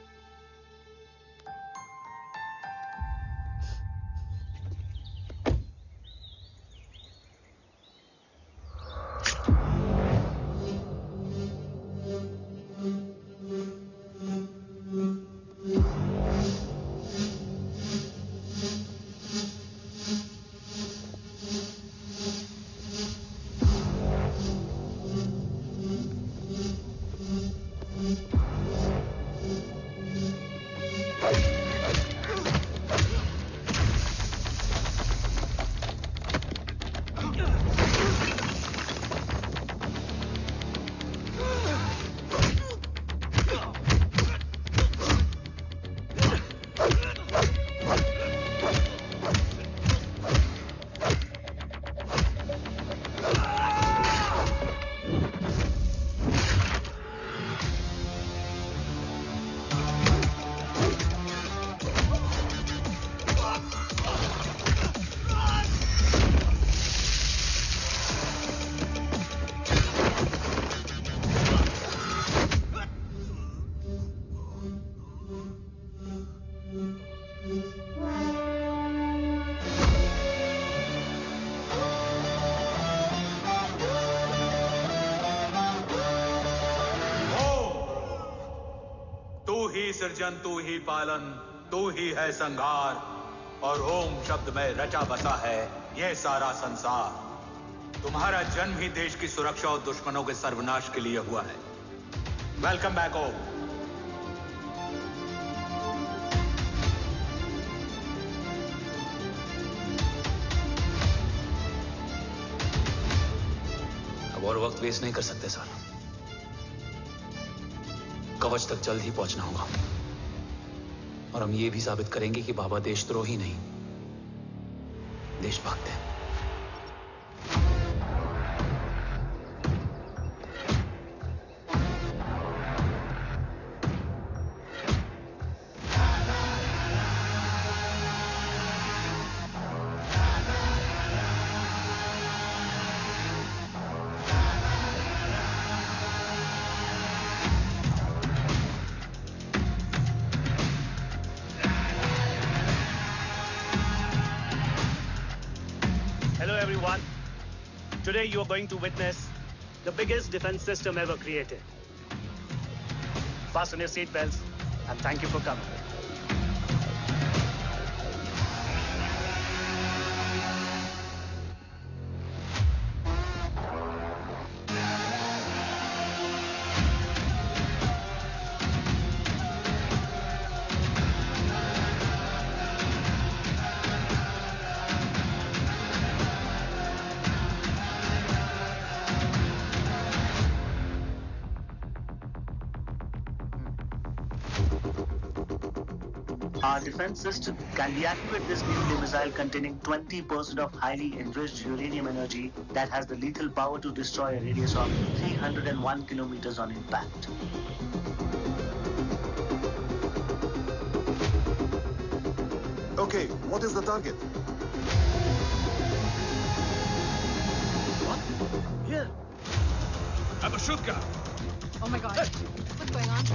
सृजन तू ही पालन, तू ही है संहार, और ओम शब्द में रचा बसा है ये सारा संसार। तुम्हारा जन्म ही देश की सुरक्षा और दुश्मनों के सर्वनाश के लिए हुआ है। Welcome back Om. अब और वक्त वेस्ट नहीं कर सकते सर। कवच तक जल्द ही पहुंचना होगा, और हम ये भी साबित करेंगे कि बाबा देशद्रोही नहीं, देशभक्त है। Today you are going to witness the biggest defense system ever created. Fasten your seat belts and thank you for coming. Our defense system can deactivate this nuclear missile containing twenty percent of highly enriched uranium energy that has the lethal power to destroy a radius of three hundred one kilometers on impact. Okay, what is the target? I'm a shoot guy. Oh my god. What's going on?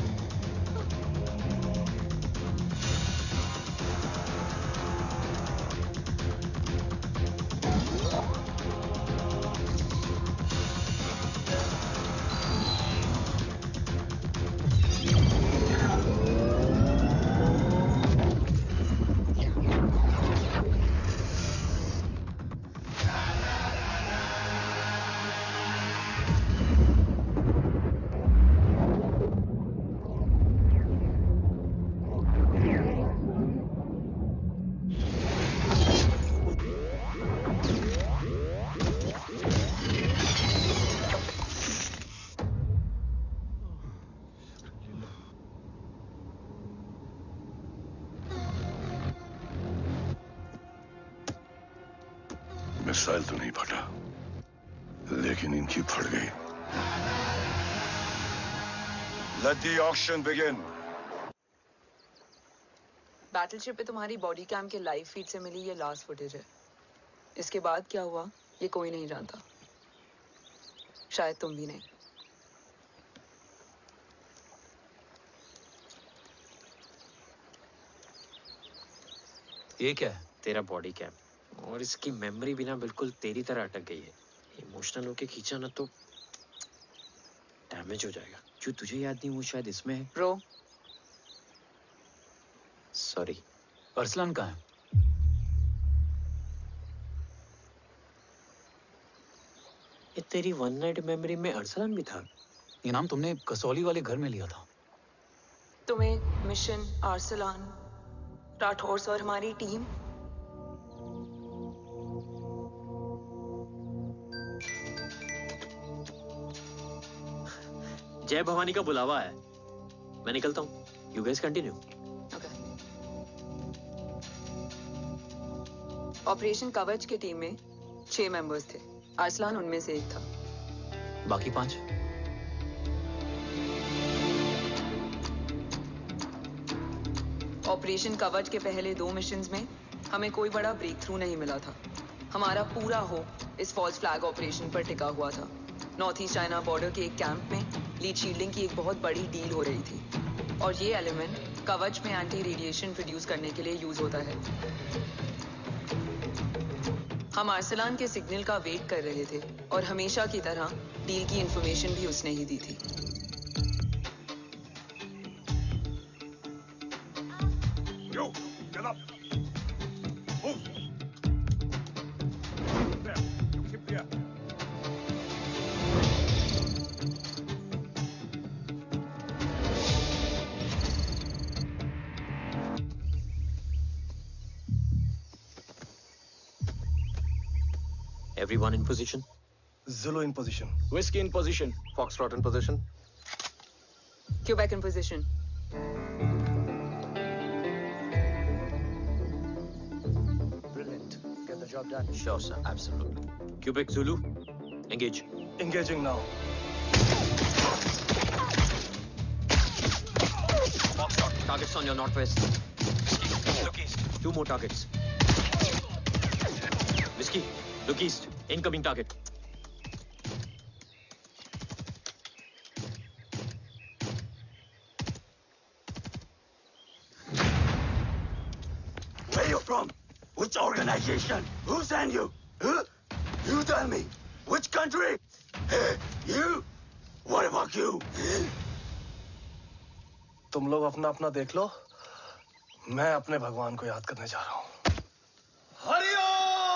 Missile तो नहीं फटा, लेकिन इनकी फट गई। Let the auction begin. Battleship पे तुम्हारी body cam के लाइव फीड से मिली ये लास्ट फुटेज है। इसके बाद क्या हुआ ये कोई नहीं जानता, शायद तुम भी नहीं। ये क्या है? तेरा बॉडी कैम, और इसकी मेमोरी भी ना बिल्कुल तेरी तरह अटक गई है। इमोशनल होके खींचा ना तो डैमेज हो जाएगा। जो तुझे याद नहीं वो शायद इसमें है। Bro sorry. अरसलान कहाँ है? ये तेरी वन नाइट मेमोरी में अरसलान भी था? ये नाम तुमने कसौली वाले घर में लिया था। तुम्हें मिशन, अरसलान, राठौर और हमारी टीम। जय भवानी का बुलावा है, मैं निकलता हूँ। You guys continue. ऑपरेशन कवच की टीम में छह मेंबर्स थे, अरसलान उनमें से एक था। बाकी पांच? ऑपरेशन कवच के पहले दो मिशंस में हमें कोई बड़ा ब्रेक थ्रू नहीं मिला था। हमारा पूरा होप इस फॉल्स फ्लैग ऑपरेशन पर टिका हुआ था। नॉर्थ ईस्ट चाइना बॉर्डर के एक कैंप में लीड शील्डिंग की एक बहुत बड़ी डील हो रही थी, और ये एलिमेंट कवच में एंटी रेडिएशन प्रोड्यूस करने के लिए यूज होता है। हम अरसलान के सिग्नल का वेट कर रहे थे, और हमेशा की तरह डील की इंफॉर्मेशन भी उसने ही दी थी। Yo, get up. Move. There. Keep there. Everyone in position? Zulu in position. Whiskey in position. Foxtrot in position. Quebec in position. Brilliant. Get the job done. Sure, sir. Absolutely. Quebec Zulu, engage. Engaging now. Foxtrot, targets on your northwest. Look east. Two more targets. Whiskey, look east. Incoming target. Where you from? Which organization? Who sent you? Huh? You tell me. Which country? Hey, you? What about you? तुम लोग अपना अपना देख लो, मैं अपने भगवान को याद करने जा रहा हूँ। Hariom!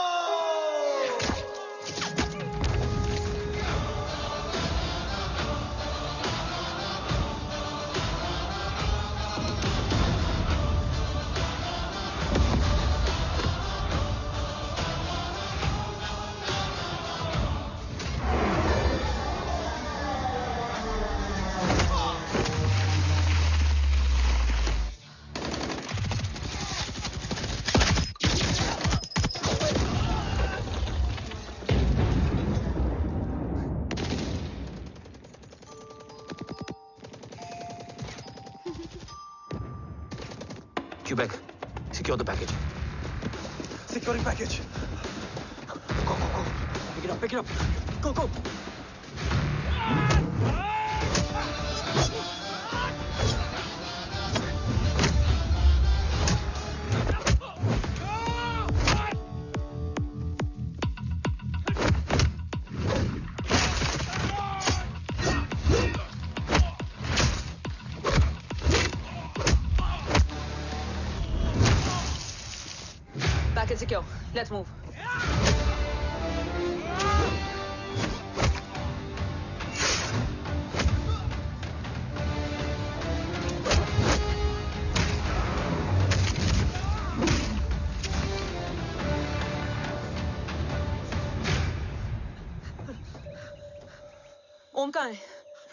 Quebec, secure the package. Securing package. Go, go, go. Pick it up, pick it up. Go, go. Package secure. Let's move. ओम कहाँ है?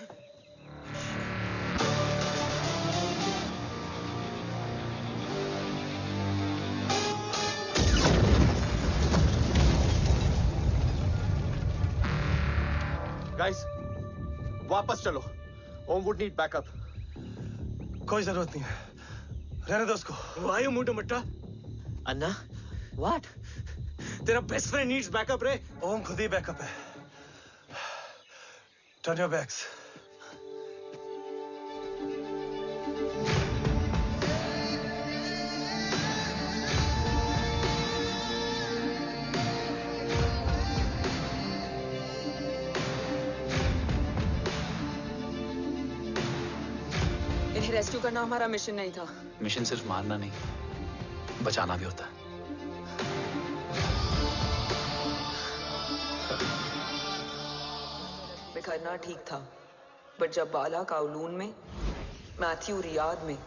गाइस, वापस चलो। Om would need backup. कोई जरूरत नहीं है, रहने दो उसको। Why you moved to Mutta? अन्ना, what? तेरा बेस्ट फ्रेंड नीड्स बैकअप रे। ओम खुद ही बैकअप है। Turn your backs. इन्हें रेस्क्यू करना हमारा मिशन नहीं था। मिशन सिर्फ मारना नहीं, बचाना भी होता है। बिखरना ठीक था, बट जब बाला काउलून में, मैथ्यू रियाद में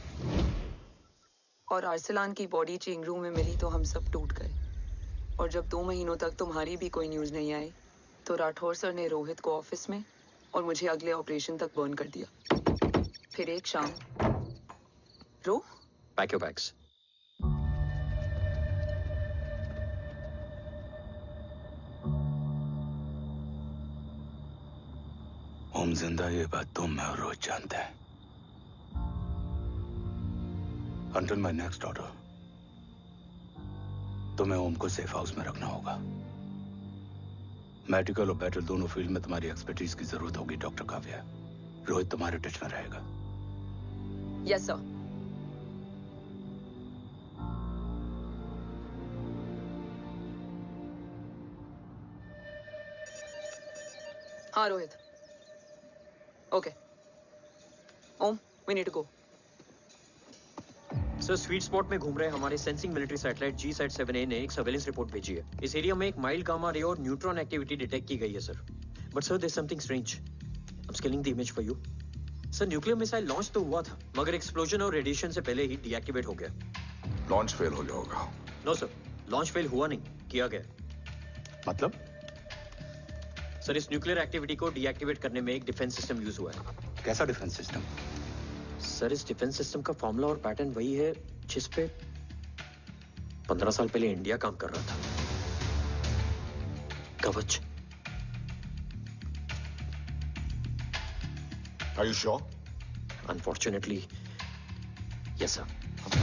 और आर्सलान की बॉडी चेंज रूम में मिली तो हम सब टूट गए। और जब दो महीनों तक तुम्हारी भी कोई न्यूज नहीं आई तो राठौर सर ने रोहित को ऑफिस में और मुझे अगले ऑपरेशन तक बर्न कर दिया। फिर एक शाम रो पैक योर बैग्स। ओम जिंदा, ये बात तुम मैं और रोज जानते हैं। Until my next order, तुम्हें ओम को सेफ हाउस में रखना होगा। मेडिकल और बैटल दोनों फील्ड में तुम्हारी एक्सपर्टीज की जरूरत होगी डॉक्टर काव्या। रोहित तुम्हारे टच में रहेगा। Yes sir. हाँ Rohit. Okay Om, we need to go. Sir, sweet spot में घूम रहे हमारे sensing military satellite G sat seven A ने एक सर्वेलेंस रिपोर्ट भेजी है। इस एरिया में एक माइल्ड गामा रे और न्यूट्रॉन एक्टिविटी डिटेक्ट की गई है sir. But sir, there is something strange. I am scaling the image for you. Sir, nuclear missile launch तो हुआ था, मगर एक्सप्लोजन और रेडिएशन से पहले ही डीएक्टिवेट हो गया। लॉन्च फेल हो गया होगा। नो सर, लॉन्च फेल हुआ नहीं, किया गया। मतलब? सर, इस न्यूक्लियर एक्टिविटी को डीएक्टिवेट करने में एक डिफेंस सिस्टम यूज हुआ है। कैसा डिफेंस सिस्टम? सर, इस डिफेंस सिस्टम का फॉर्मूला और पैटर्न वही है जिस पे पंद्रह साल पहले इंडिया काम कर रहा था। कवच। Are you sure? Unfortunately, yes sir.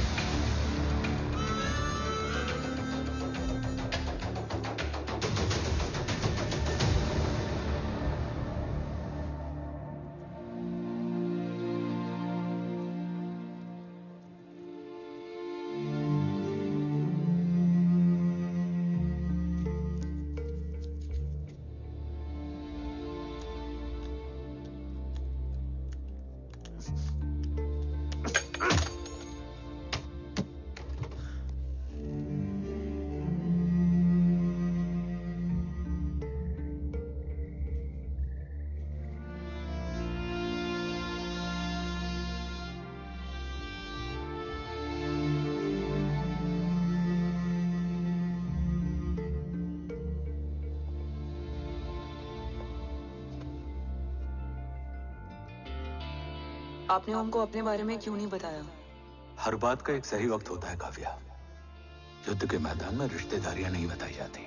आपने ओम को अपने बारे में क्यों नहीं बताया? हर बात का एक सही वक्त होता है काव्या। युद्ध के मैदान में रिश्तेदारियां नहीं बताई जाती।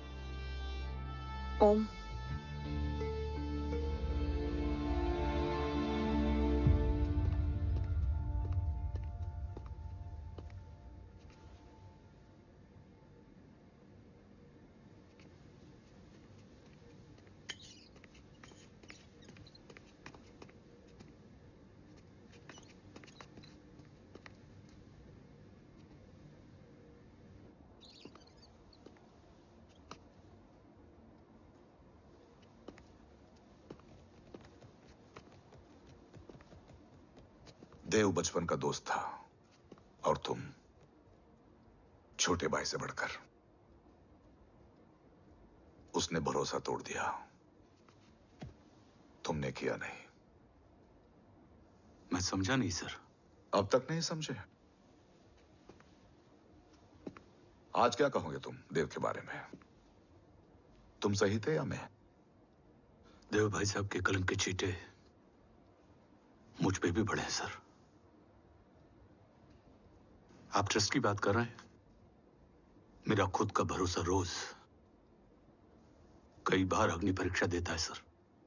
ओम, देव बचपन का दोस्त था और तुम छोटे भाई से बढ़कर उसने भरोसा तोड़ दिया। तुमने किया नहीं। मैं समझा नहीं सर। अब तक नहीं समझे? आज क्या कहोगे तुम देव के बारे में? तुम सही थे या मैं? देव भाई साहब के कलम के छींटे मुझ पे भी पड़े हैं सर। आप ट्रस्ट की बात कर रहे हैं? मेरा खुद का भरोसा रोज कई बार अग्नि परीक्षा देता है सर।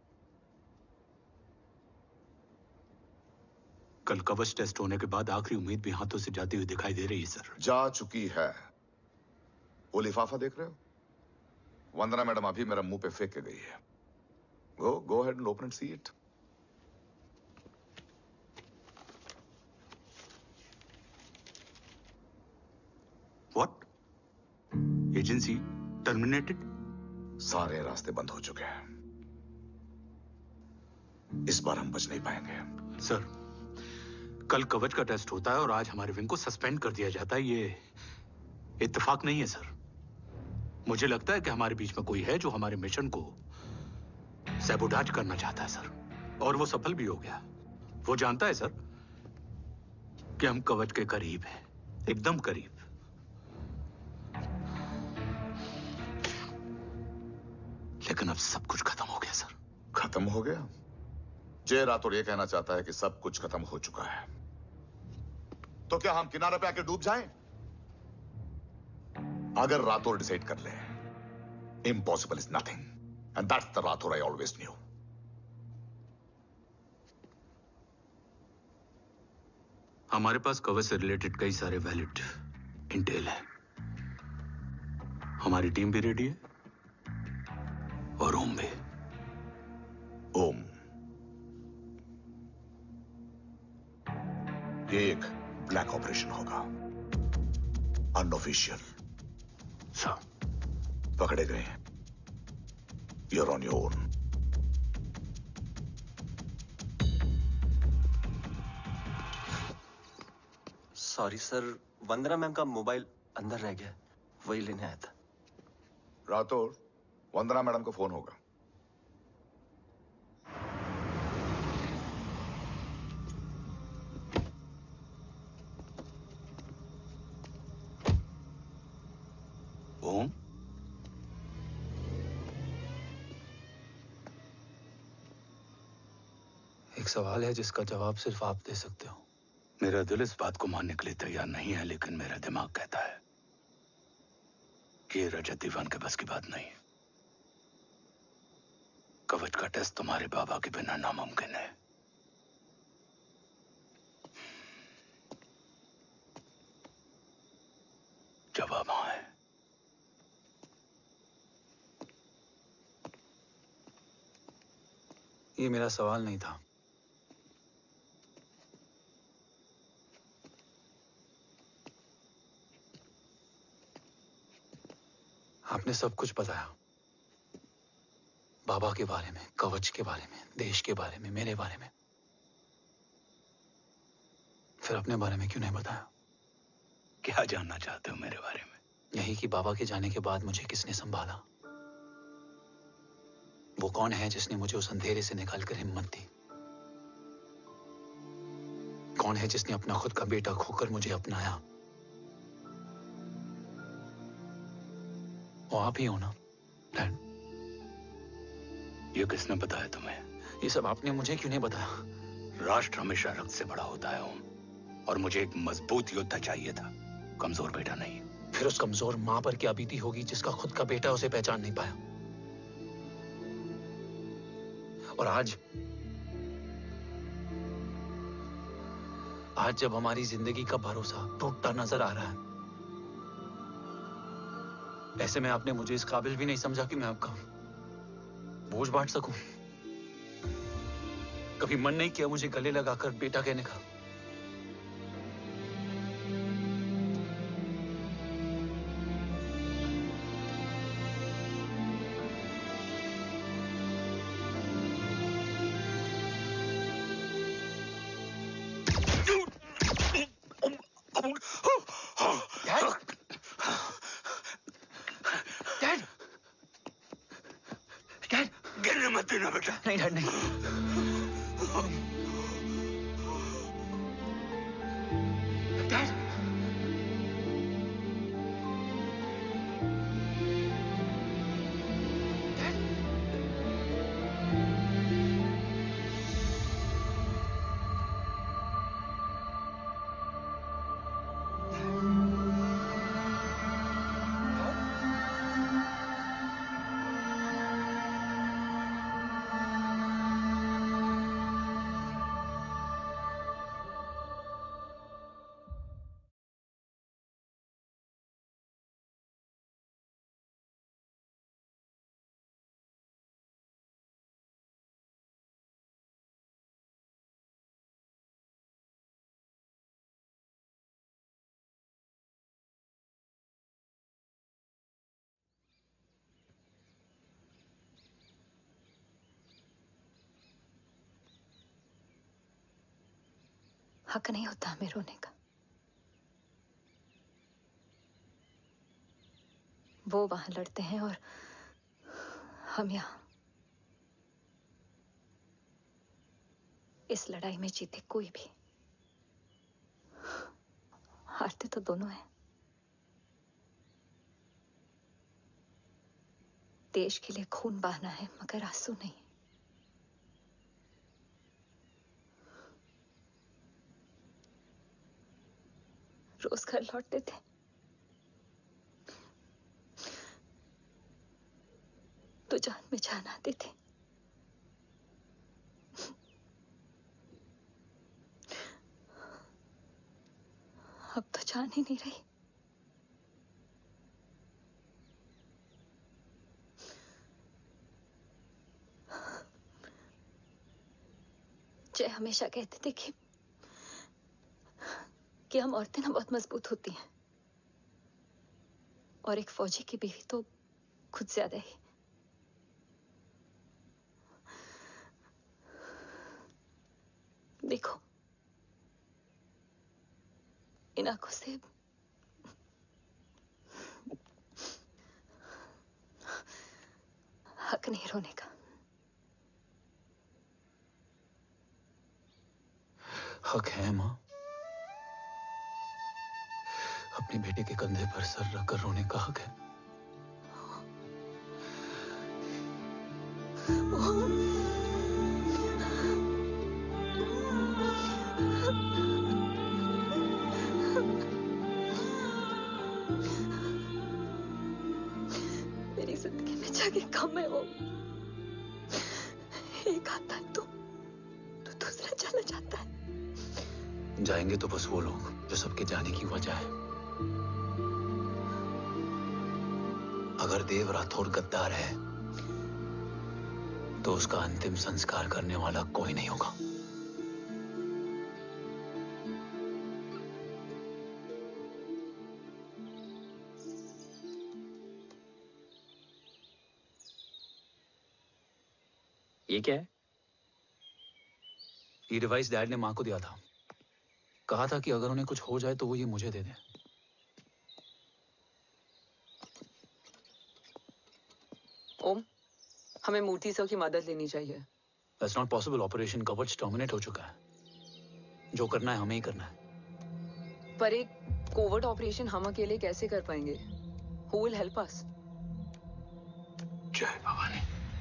कल कवच टेस्ट होने के बाद आखिरी उम्मीद भी हाथों से जाती हुई दिखाई दे रही है सर। जा चुकी है। वो लिफाफा देख रहे हो? वंदना मैडम अभी मेरा मुंह पे फेंक के गई है। Go go ahead and open and see it. What? Agency terminated? सारे रास्ते बंद हो चुके हैं। इस बार हम बच नहीं पाएंगे। सर, कल कवच का टेस्ट होता है और आज हमारे विंग को सस्पेंड कर दिया जाता है। ये इत्तेफाक नहीं है सर। मुझे लगता है कि हमारे बीच में कोई है जो हमारे मिशन को सैबोटाज करना चाहता है सर। और वो सफल भी हो गया। वो जानता है सर कि हम कवच के करीब हैं, एकदम करीब। लेकिन अब सब कुछ खत्म हो गया सर। खत्म हो गया? जय राठौर ये कहना चाहता है कि सब कुछ खत्म हो चुका है। तो क्या हम किनारे पे आके डूब जाएं? अगर राठौर डिसाइड कर ले, impossible is nothing, and that's the Rathore I always knew. हमारे पास कवच से रिलेटेड कई सारे वैलिड इंटेल है। हमारी टीम भी रेडी है और ओम भी। ओम, ये एक ब्लैक ऑपरेशन होगा, अनऑफिशियल। सर, पकड़े गए। You're on your own. Sorry sir, Vandana ma'am का मोबाइल अंदर रह गया, वही लेने आया था। राठौर, वंदना मैडम को फोन होगा। ओम, एक सवाल है जिसका जवाब सिर्फ आप दे सकते हो। मेरा दिल इस बात को मानने के लिए तैयार नहीं है, लेकिन मेरा दिमाग कहता है कि ये रजत दीवान के बस की बात नहीं है। कवच का टेस्ट तुम्हारे बाबा के बिना नामुमकिन है। जवाब हाँ है। ये मेरा सवाल नहीं था। आपने सब कुछ बताया, बाबा के बारे में, कवच के बारे में, देश के बारे में, मेरे बारे में। फिर अपने बारे में क्यों नहीं बताया? क्या जानना चाहते हो मेरे बारे में? यही कि बाबा के जाने के बाद मुझे किसने संभाला? वो कौन है जिसने मुझे उस अंधेरे से निकालकर हिम्मत दी? कौन है जिसने अपना खुद का बेटा खोकर मुझे अपनाया? वो आप ही हो ना, डैड? ये किसने बताया तुम्हें? ये सब आपने मुझे क्यों नहीं बताया? राष्ट्र हमेशा रक्त से बड़ा होता है ओम, और मुझे एक मजबूत योद्धा चाहिए था, कमजोर बेटा नहीं। फिर उस कमजोर मां पर क्या बीती होगी जिसका खुद का बेटा उसे पहचान नहीं पाया? और आज आज जब हमारी जिंदगी का भरोसा टूटता नजर आ रहा है, ऐसे में आपने मुझे इस काबिल भी नहीं समझा कि मैं आपका बोझ बांट सकूं। कभी मन नहीं किया मुझे गले लगाकर बेटा कहने का? बेटा। नहीं डैड नहीं। डैड हक नहीं होता हमें रोने का। वो वहां लड़ते हैं और हम यहां। इस लड़ाई में जीते कोई भी, हारते तो दोनों हैं। देश के लिए खून बहाना है मगर आंसू नहीं। रोज घर लौटते थे, तो जान में जान आती थी। अब तो जान ही नहीं रही। जय हमेशा कहते थे कि कि हम औरतें ना बहुत मजबूत होती हैं, और एक फौजी की बीवी तो खुद ज्यादा ही। देखो, इन आंखों से हक नहीं रोने का। हक है मां। अपने बेटे के कंधे पर सर रखकर रोने का हक है। मेरी जिंदगी में जगह कम है। वो एक आता है तो तो दूसरा चला जाता है। जाएंगे तो बस वो लोग जो सबके जाने की वजह है। अगर देव राठौर गद्दार है तो उसका अंतिम संस्कार करने वाला कोई नहीं होगा। ये क्या है? ये डिवाइस डैड ने मां को दिया था। कहा था कि अगर उन्हें कुछ हो जाए तो वो ये मुझे दे दें। ओम, हमें मूर्ति सर की मदद लेनी चाहिए। That's not possible. ऑपरेशन कवच टर्मिनेट हो चुका है। जो करना है हमें ही करना है। पर एक कोवर्ट ऑपरेशन हम अकेले कैसे कर पाएंगे? Who will help us? जय भवानी।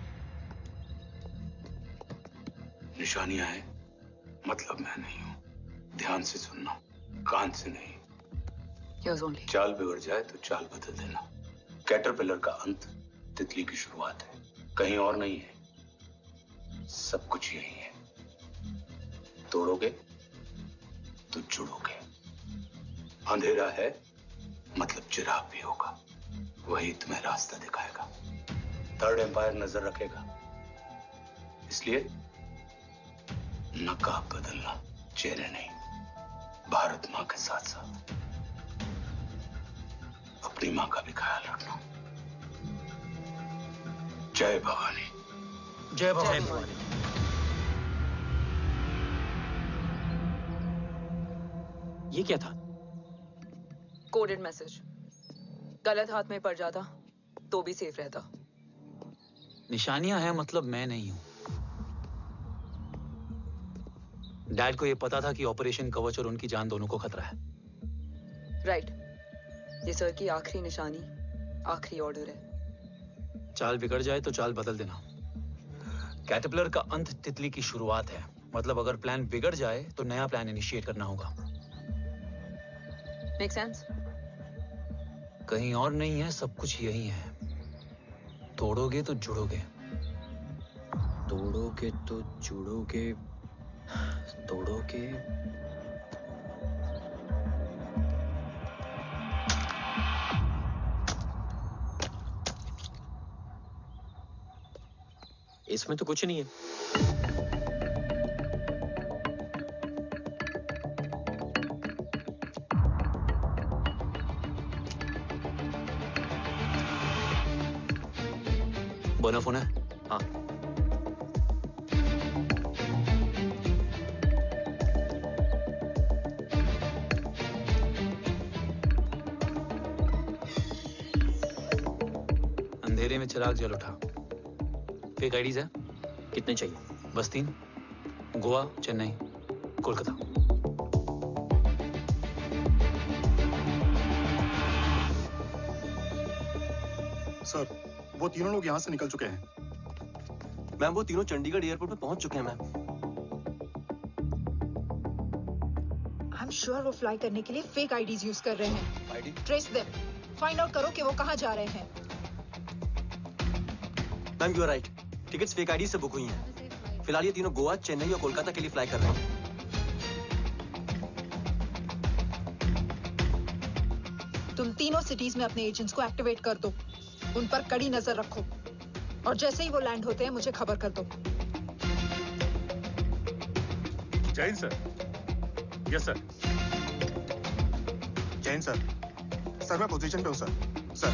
निशानियां है मतलब मैं नहीं हूं। ध्यान से सुनना, कान से नहीं। Yes, only. चाल बिगड़ जाए तो चाल बदल देना। कैटरपिलर का अंत तितली की शुरुआत है, कहीं और नहीं है। सब कुछ यही है। तोड़ोगे तो जुड़ोगे। अंधेरा है मतलब चिराग भी होगा, वही तुम्हें रास्ता दिखाएगा। थर्ड एम्पायर नजर रखेगा, इसलिए नकाब बदलना, चेहरे नहीं। भारत मां के साथ साथ अपनी मां का भी ख्याल रखना। जय भवानी। जय भवानी। ये क्या था? Coded message. गलत हाथ में पड़ जाता तो भी सेफ रहता। निशानियां हैं मतलब मैं नहीं हूं। डैड को ये पता था कि ऑपरेशन कवच और उनकी जान दोनों को खतरा है। Right right. ये सर की आखिरी निशानी, आखिरी ऑर्डर है। चाल बिगड़ जाए तो चाल बदल देना। कैटरपिलर का अंत तितली की शुरुआत है। मतलब अगर प्लान बिगड़ जाए तो नया प्लान इनिशिएट करना होगा। Make sense? कहीं और नहीं है, सब कुछ यही है। तोड़ोगे तो जुड़ोगे, तोड़ोगे तो जुड़ोगे, तोड़ोगे। इसमें तो कुछ नहीं है। बोना फोन है? हाँ। अंधेरे में चिराग जल उठा। फेक आईडीज है? कितने चाहिए? बस तीन। गोवा, चेन्नई, कोलकाता। सर, वो तीनों लोग यहाँ से निकल चुके हैं। मैम, वो तीनों चंडीगढ़ एयरपोर्ट पे पहुंच चुके हैं मैम। आई एम श्योर वो फ्लाई करने के लिए फेक आईडीज यूज कर रहे हैं। ID? Trace them, find out करो कि वो कहाँ जा रहे हैं। Ma'am, you are right. Tickets fake ID से बुक हुई हैं। फिलहाल ये तीनों गोवा, चेन्नई और कोलकाता के लिए फ्लाई कर रहे हैं। तुम तीनों सिटीज में अपने एजेंट्स को एक्टिवेट कर दो। उन पर कड़ी नजर रखो और जैसे ही वो लैंड होते हैं मुझे खबर कर दो। Jain sir. Yes sir. Jain sir. Sir मैं पोजीशन पे हूँ sir. Sir.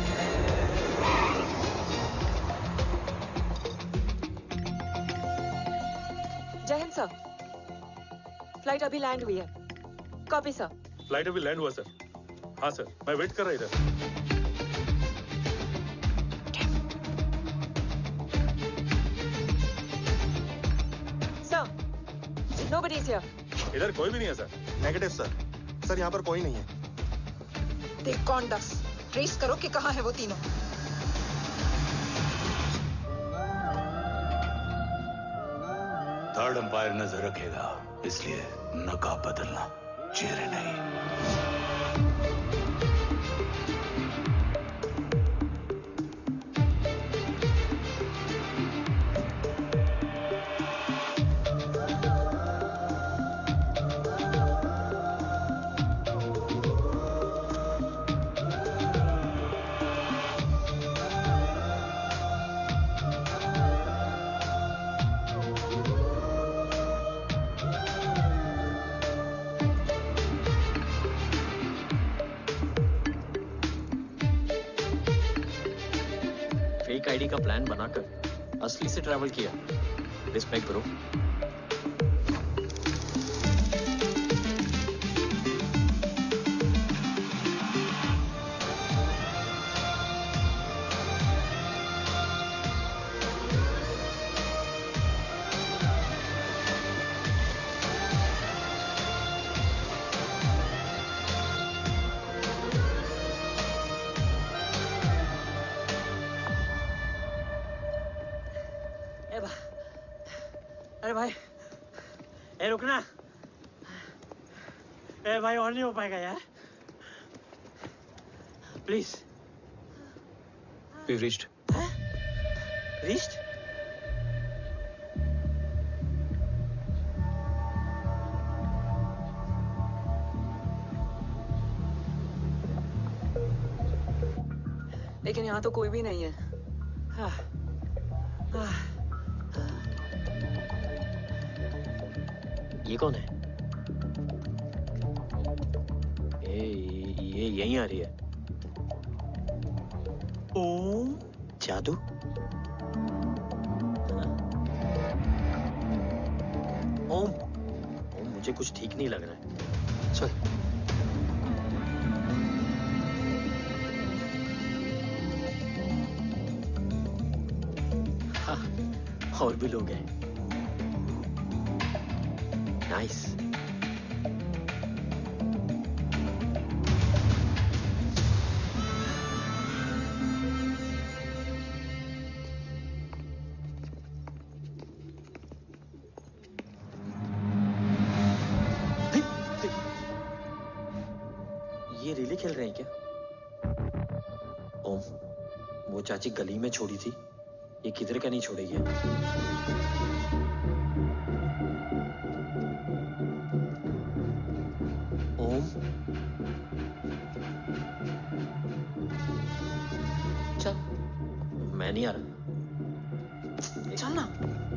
Jai Hind sir. Flight अभी लैंड हुई है। Copy sir. फ्लाइट अभी लैंड हुआ सर। हाँ सर, मैं वेट कर रहा इधर। Nobody is here. इधर कोई भी नहीं है सर। Negative sir. सर यहाँ पर कोई नहीं है। देख कौन दस। ट्रेस करो कि कहाँ है वो तीनों। थर्ड अंपायर नजर रखेगा, इसलिए नकाब बदलना, चेहरे नहीं। आईडी का प्लान बनाकर असली से ट्रैवल किया। Respect bro. अरे भाई, ए रुकना। ए भाई और नहीं हो पाएगा यार। प्लीज। We've reached. Reached? लेकिन यहाँ तो कोई भी नहीं है। हाँ, हाँ। ये कौन है? ये ये यहीं आ रही है। ओम जादू। ओम ओम मुझे कुछ ठीक नहीं लग रहा है। चल। हाँ, और भी लोग हैं। नाइस। ये रिले खेल रहे हैं क्या? ओम, वो चाची गली में छोड़ी थी, ये किधर का नहीं छोड़ेगी। ओम, चल, मैं नहीं आ रहा। चल ना।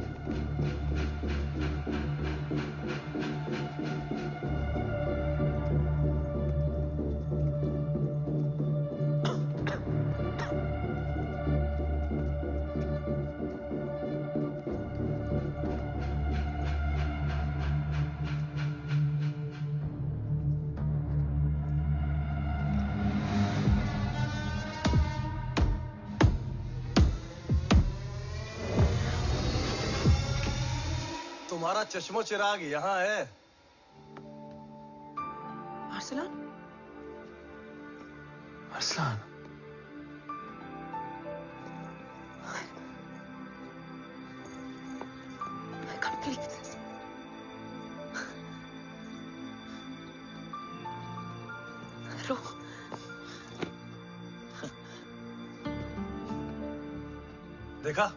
तुम्हारा चश्मो चिराग यहाँ है। Arsalan, Arsalan, I can't believe this. रो। देखा,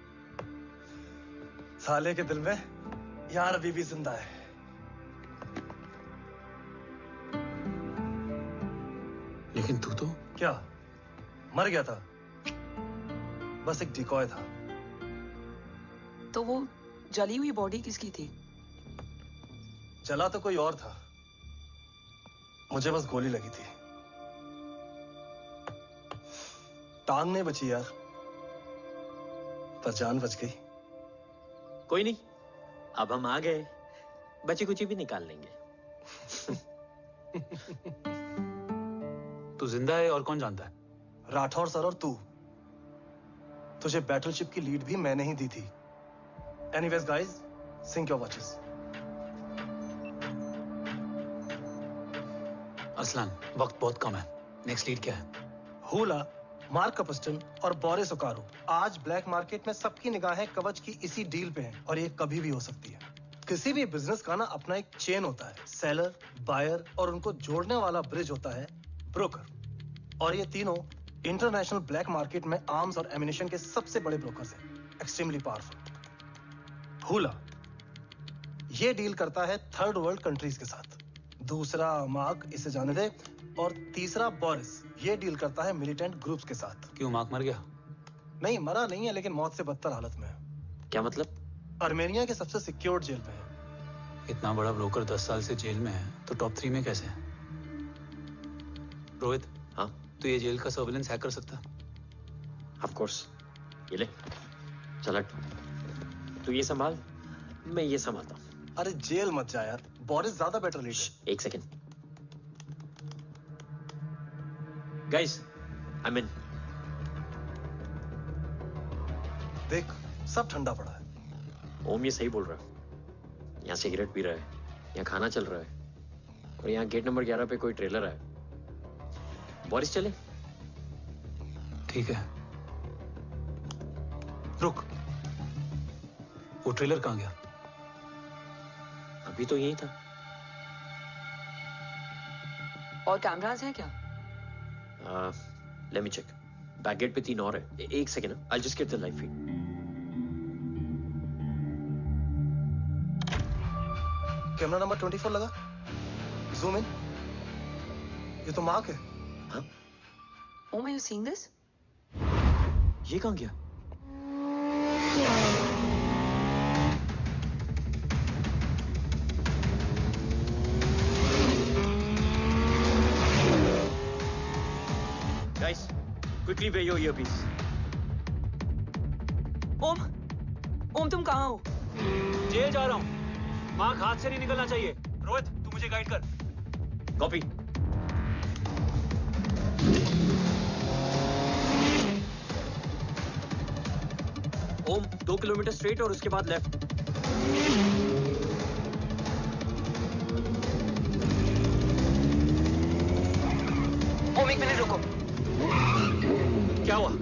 साले के दिल में यार अभी भी जिंदा है। लेकिन तू तो क्या मर गया था? बस एक डिकॉय था। तो वो जली हुई बॉडी किसकी थी? जला तो कोई और था, मुझे बस गोली लगी थी। टांग नहीं बची यार, पर जान बच गई। कोई नहीं, अब हम आ गए, बची कुची भी निकाल लेंगे। तू जिंदा है और कौन जानता है? राठौर सर और तू। तुझे बैटलशिप की लीड भी मैंने ही दी थी। Anyways guys, sync your watches. Arsalan, वक्त बहुत कम है। नेक्स्ट लीड क्या है? हुला, मार्क कपस्टन और बोरिस ओकारो। आज ब्लैक मार्केट में सबकी निगाहें कवच की इसी डील पे हैं और ये कभी भी हो सकती है। किसी भी बिजनेस का ना अपना एक चेन होता है, सेलर, बायर और उनको जोड़ने वाला ब्रिज होता है ब्रोकर। और ये तीनों इंटरनेशनल ब्लैक मार्केट में आर्म्स और एमिनेशन के सबसे बड़े ब्रोकर्स हैं, एक्सट्रीमली पावरफुल। हुला ये डील करता है थर्ड वर्ल्ड कंट्रीज के साथ। दूसरा मार्क, इसे जाने दे। और तीसरा बोरिस, ये डील करता है मिलिटेंट ग्रुप्स के साथ। क्यों, मार्क मर गया? नहीं, मरा नहीं है, लेकिन मौत से बदतर हालत में है। क्या मतलब? आर्मेनिया के सबसे सिक्योर्ड जेल में है। इतना बड़ा ब्रोकर दस साल से जेल में है, तो टॉप थ्री में कैसे है? रोहित, हाँ, तो ये जेल का सर्विलेंस हैक कर सकता? Of course. ये ले, चल हट। तू ये संभाल, मैं ये संभालता हूँ। अरे जेल मत जा यार, बोरिस ज्यादा बेटर लीडर। एक सेकेंड गाइस, आई मीन। देख, सब ठंडा पड़ा है। ओम ये सही बोल रहा है। यहाँ सिगरेट पी रहा है, यहाँ खाना चल रहा है, और यहाँ गेट नंबर ग्यारह पे कोई ट्रेलर है। बोरिस चले? ठीक है, रुक, वो ट्रेलर कहाँ गया? अभी तो यही था। और कैमरास हैं क्या? Let me check. Back gate पे तीन और है। ए, एक second, I just get the live feed. Camera number चौबीस लगा। Zoom in. ये तो मार्क है। हाँ? Om, are you seeing this? ये कहाँ गया? Guys, quickly wear your earpiece. ओम, ओम तुम कहाँ हो? जेल जा रहा हूँ। मार्क हाथ से नहीं निकलना चाहिए। रोहित, तू मुझे गाइड कर। कॉपी। ओम, दो किलोमीटर स्ट्रेट और उसके बाद लेफ्ट। एक मिनट रुको। क्या हुआ?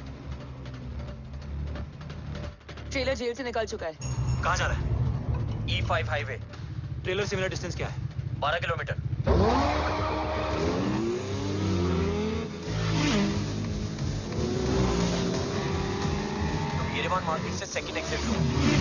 ट्रेलर जेल से निकल चुका है। कहाँ जा रहा है? ई फाइव हाईवे। ट्रेलर से मेरा डिस्टेंस क्या है? बारह किलोमीटर। येरेवान मार्केट से सेकंड एग्जिट लो।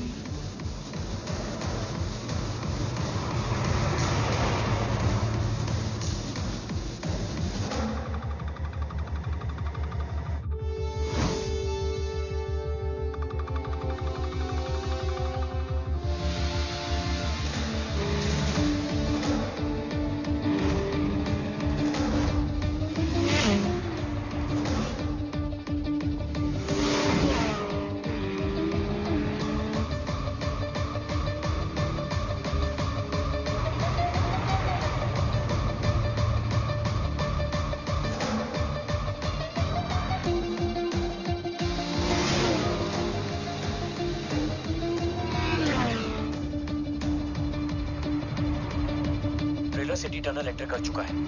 सिटी टनल एंटर कर चुका है।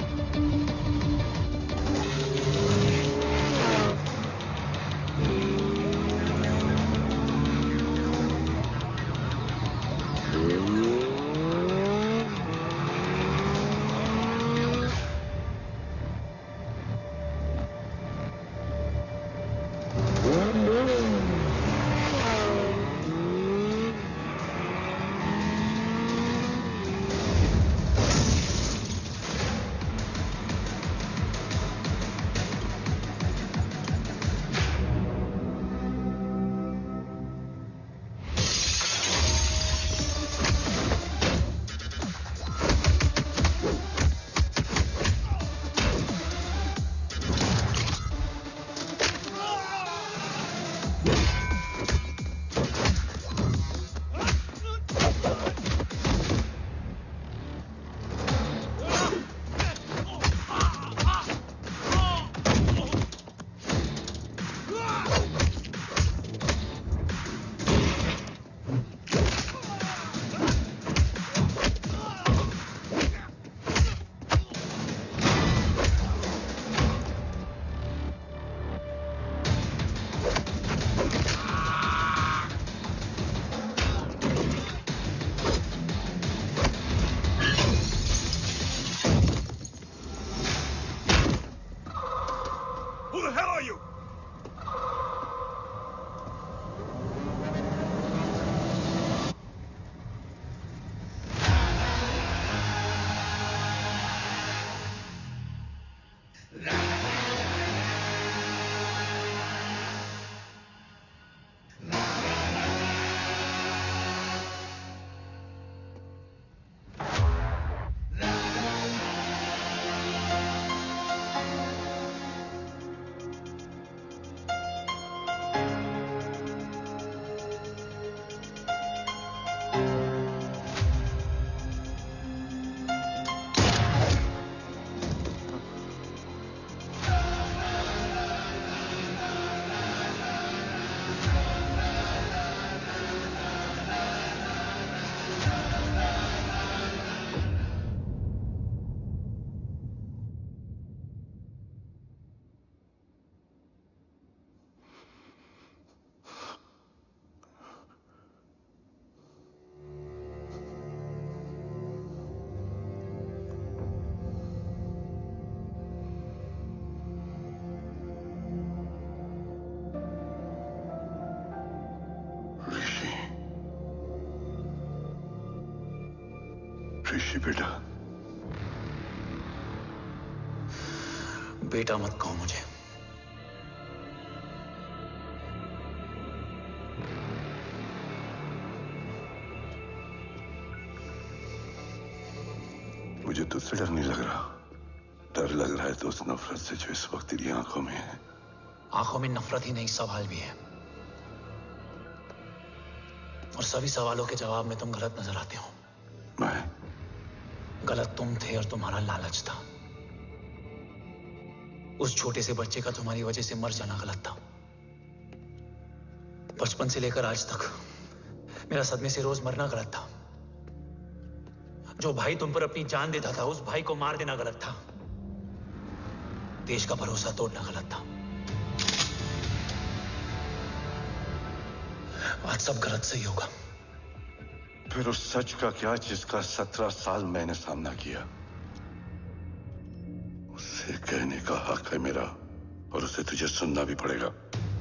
ऋषि बेटा। बेटा मत कहो मुझे। मुझे तुझसे डर नहीं लग रहा। डर लग रहा है तो उस नफरत से जो इस वक्त तेरी आंखों में है। आंखों में नफरत ही नहीं, सवाल भी है, और सभी सवालों के जवाब में तुम गलत नजर आते हो। मैं गलत तुम थे और तुम्हारा लालच था। उस छोटे से बच्चे का तुम्हारी वजह से मर जाना गलत था। बचपन से लेकर आज तक मेरा सदमे से रोज मरना गलत था। जो भाई तुम पर अपनी जान देता था उस भाई को मार देना गलत था। देश का भरोसा तोड़ना गलत था। आज सब गलत सही होगा। फिर उस सच का क्या जिसका सत्रह साल मैंने सामना किया? उसे कहने का हक है मेरा, और उसे तुझे सुनना भी पड़ेगा।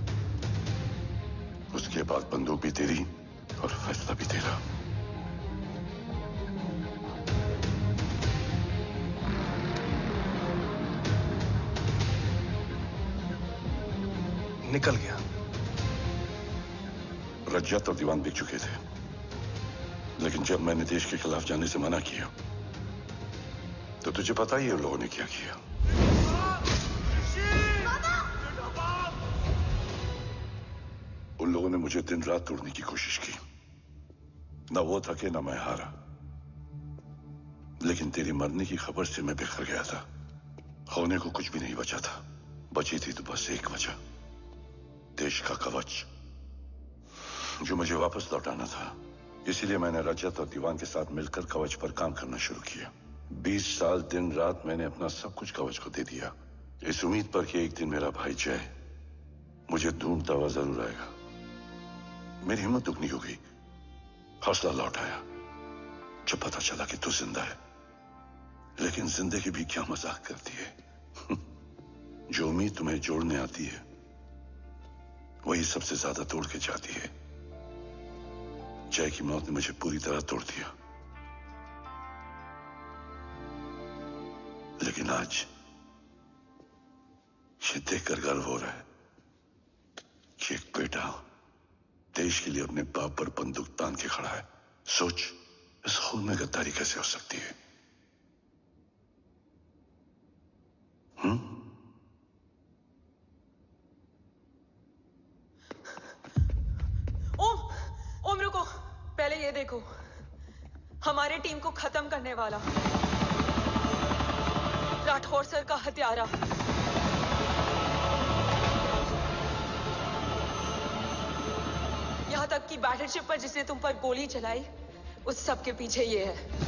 उसके बाद बंदूक भी तेरी और फैसला भी तेरा। निकल गया। रज्जत और दीवान बिक चुके थे, लेकिन जब मैंने देश के खिलाफ जाने से मना किया तो तुझे पता ही है उन लोगों ने क्या किया। उन लोगों ने मुझे दिन रात तोड़ने की कोशिश की। ना वो थके ना मैं हारा, लेकिन तेरी मरने की खबर से मैं बिखर गया था। होने को कुछ भी नहीं बचा था। बची थी तो बस एक वजह, देश का कवच, जो मुझे वापस लौटाना था। इसीलिए मैंने रजत और दीवान के साथ मिलकर कवच पर काम करना शुरू किया। बीस साल दिन रात मैंने अपना सब कुछ कवच को दे दिया, इस उम्मीद पर कि एक दिन मेरा भाई जय मुझे ढूंढता हुआ जरूर आएगा। मेरी हिम्मत दुगनी हो गई, हौसला लौट आया जब पता चला कि तू जिंदा है। लेकिन जिंदगी भी क्या मजाक करती है। जो उम्मीद तुम्हें जोड़ने आती है वही सबसे ज्यादा तोड़ के जाती है। जय की मौत ने मुझे पूरी तरह तोड़ दिया, लेकिन आज ये देखकर गर्व हो रहा है कि एक बेटा देश के लिए अपने बाप पर बंदूक तान के खड़ा है। सोच, इस खून में गद्दारी कैसे हो सकती है? हम्म? ओम, ओम रुको, पहले ये देखो, हमारे टीम को खत्म करने वाला राठौर सर का हत्यारा। यहां तक कि बैटलशिप पर जिसने तुम पर गोली चलाई, उस सब के पीछे ये है।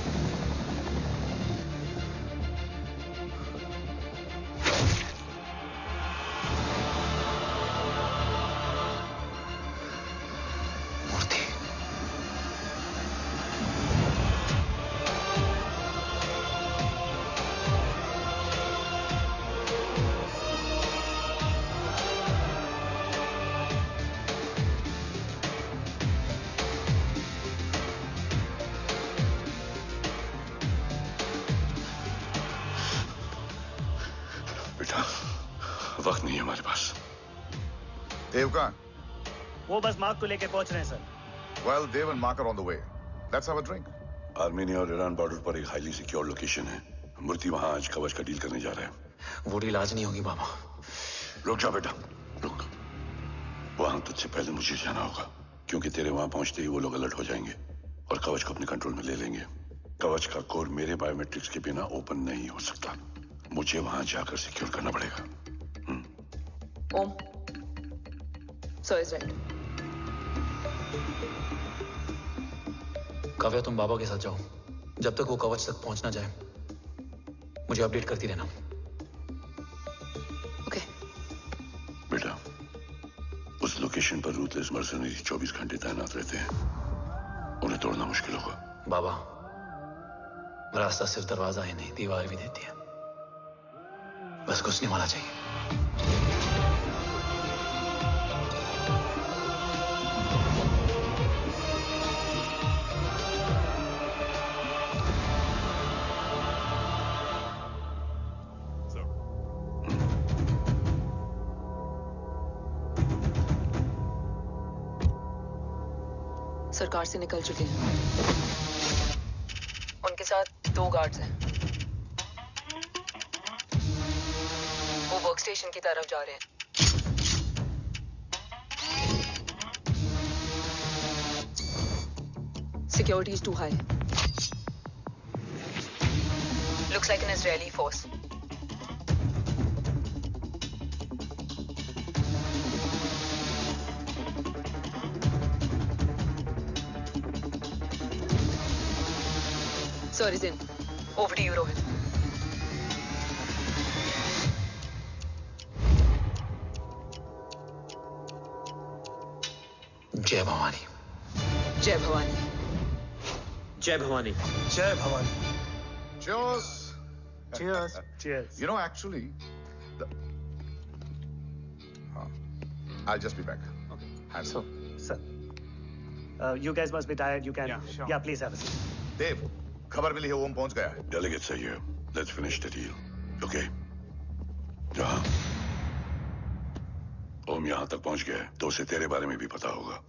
वक्त नहीं है हमारे पास। देव कहाँ? वो बस मार्क को लेके पहुंच रहे हैं sir. Well, Dev and Mark are on the way. Let's have a drink. Armenia और ईरान बॉर्डर पर एक हाईली सिक्योर लोकेशन है। मूर्ति वहां आज कवच का डील करने जा रहे हैं। वो डील आज नहीं होगी बाबा। रुक जा बेटा, रुक। वहां तुझसे पहले मुझे जाना होगा, क्योंकि तेरे वहां पहुंचते ही वो लोग अलर्ट हो जाएंगे और कवच को अपने कंट्रोल में ले लेंगे। कवच का कोड मेरे बायोमेट्रिक्स के बिना ओपन नहीं हो सकता। मुझे वहां जाकर सिक्योर करना पड़ेगा। Om, sir is right. Kavya, तुम बाबा के साथ जाओ। जब तक वो कवच तक पहुंच ना जाए मुझे अपडेट करती रहना। ओके। बेटा, उस लोकेशन पर रूथलेस मर्सनरी चौबीस घंटे तैनात रहते हैं। उन्हें तोड़ना मुश्किल होगा। बाबा, रास्ता सिर्फ दरवाजा ही नहीं, दीवार भी देती है। बस घुसने वाला चाहिए। सरकार से निकल चुके हैं। उनके साथ दो गार्ड्स हैं। वो वर्क स्टेशन की तरफ जा रहे हैं। Security is too high. Looks like an Israeli force. Sir is in. Over to you, Rohit. जय Bhavani. Jai Bhavani. Jai Bhavani. Jai Bhavani. Cheers. Cheers. Cheers. You know, actually, the... huh. I'll just be back. Okay. Hands So, sir, uh, you guys must be tired. You can, yeah, sure. Yeah, please have a seat. Dave, खबर मिली है ओम पहुंच गया है। Delegate सही है. Let's finish the deal. Okay? जहाँ ओम यहाँ तक पहुंच गया है, तो उसे तेरे बारे में भी पता होगा।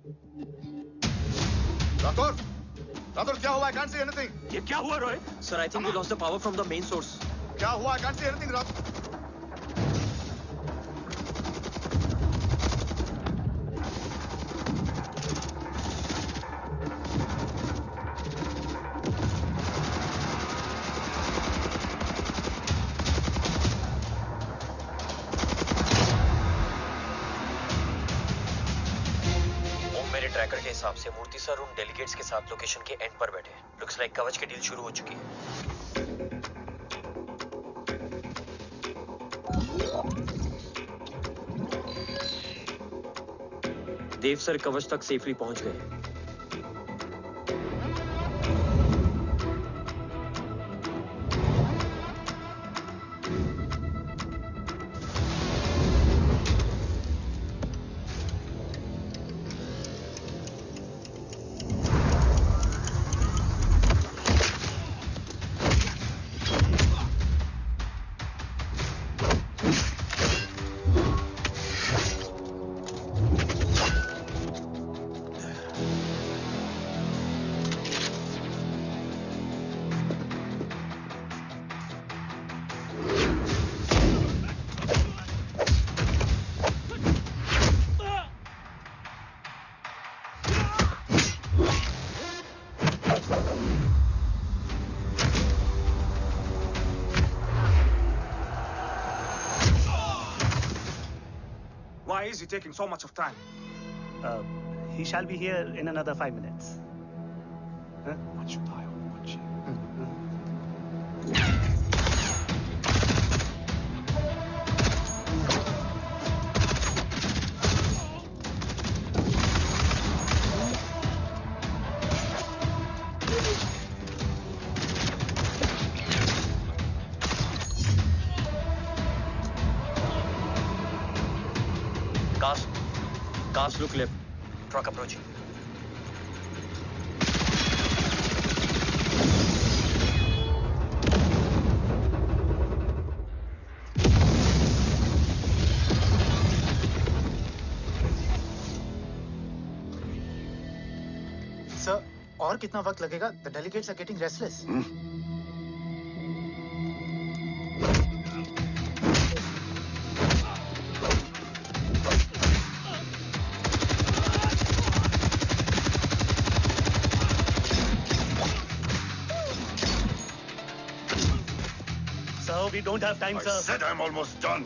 राठौर, राठौर क्या हुआ? I can't see anything. ये क्या हुआ Rohit? Sir, I think we lost the power from the main source. क्या हुआ? I can't see anything, Rathore. Tracker के हिसाब से मूर्ति सर उन डेलीगेट्स के साथ लोकेशन के एंड पर बैठे हैं। लुक्स लाइक कवच की डील शुरू हो चुकी है। देव सर कवच तक सेफली पहुंच गए। Why is he taking so much of time? Uh, he shall be here in another five minutes. Huh? Much time, much. Cast look left. Truck approaching. Sir, और कितना वक्त लगेगा? The delegates are getting restless. Hmm? We don't have time, I sir. I said I'm almost done.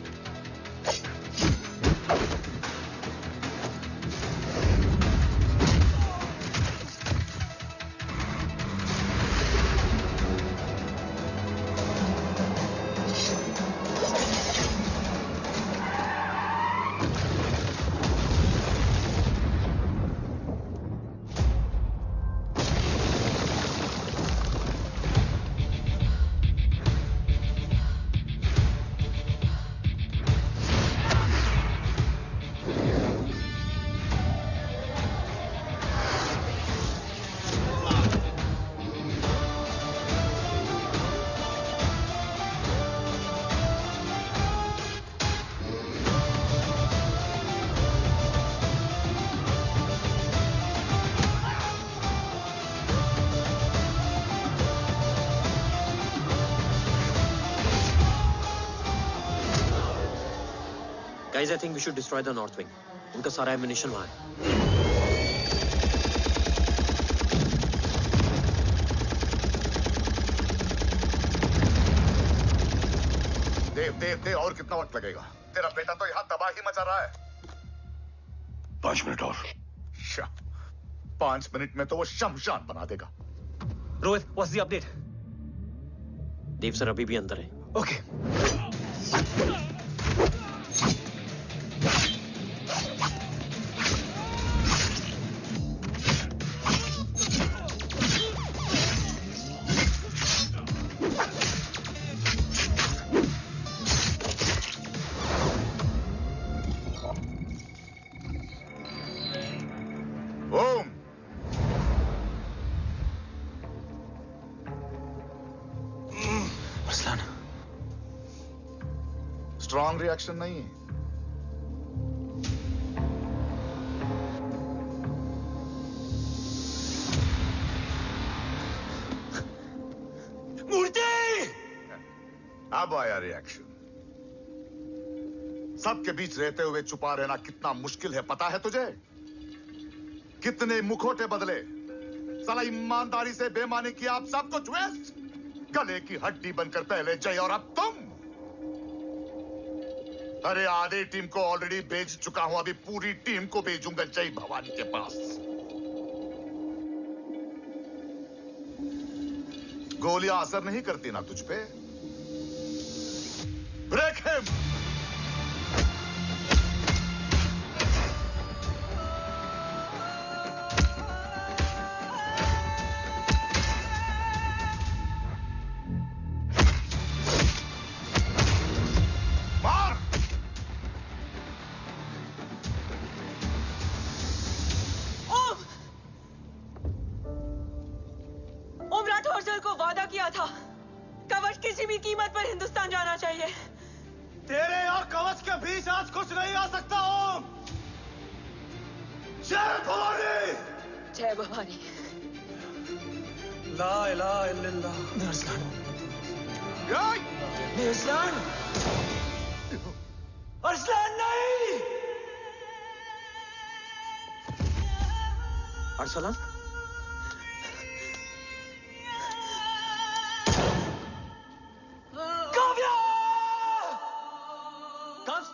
Guys, I think we should destroy the north wing. उनका सारा ammunition वहाँ है. देव, देव, देव, और कितना वक्त लगेगा? तेरा बेटा तो यहाँ तबाही मचा रहा है। पांच मिनट और। पांच मिनट में तो वो शमशान बना देगा। Rohit, what's the update? Dev sir अभी भी अंदर है. Okay. स्ट्रॉन्ग रिएक्शन नहीं है। मूर्ति! अब आया रिएक्शन। सबके बीच रहते हुए छुपा रहना कितना मुश्किल है पता है तुझे? कितने मुखौटे बदले, साला ईमानदारी से बेमानी किया, आप सब कुछ वेस्ट। गले की हड्डी बनकर पहले जय और अब तुम। अरे आधे टीम को ऑलरेडी भेज चुका हूं, अभी पूरी टीम को भेजूंगा जय भवानी के पास। गोलियां असर नहीं करती ना तुझ पे? Break him! अरसलान? काव्या! कब?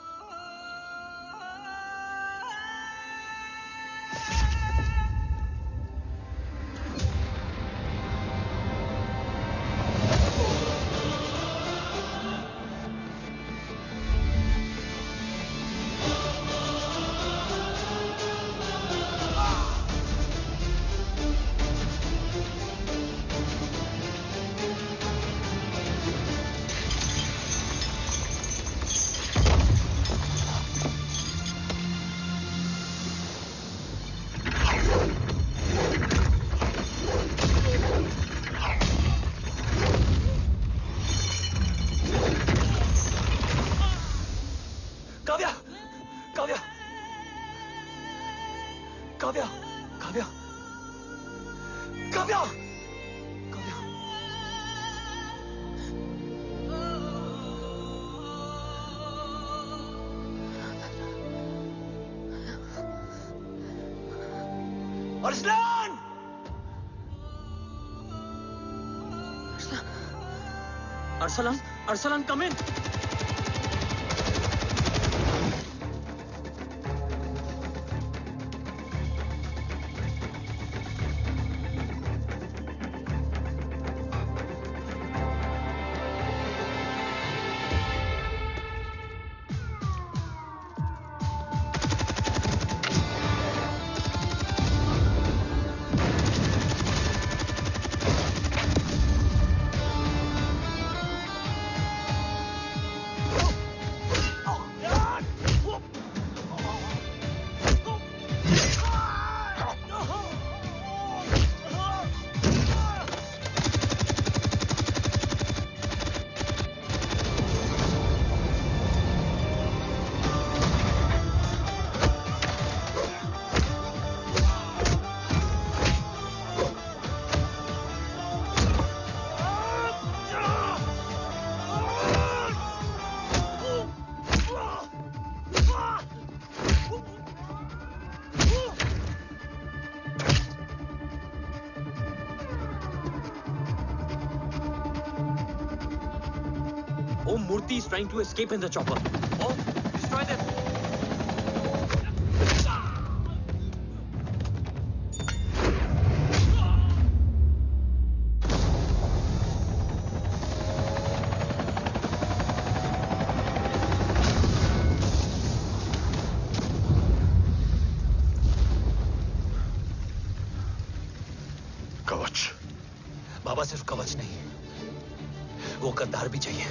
Arsalan! Arsalan, Arsalan, come in! Murthy is trying to escape in the chopper. Oh, destroy them! कवच। बाबा सिर्फ कवच नहीं, वो गद्दार भी चाहिए।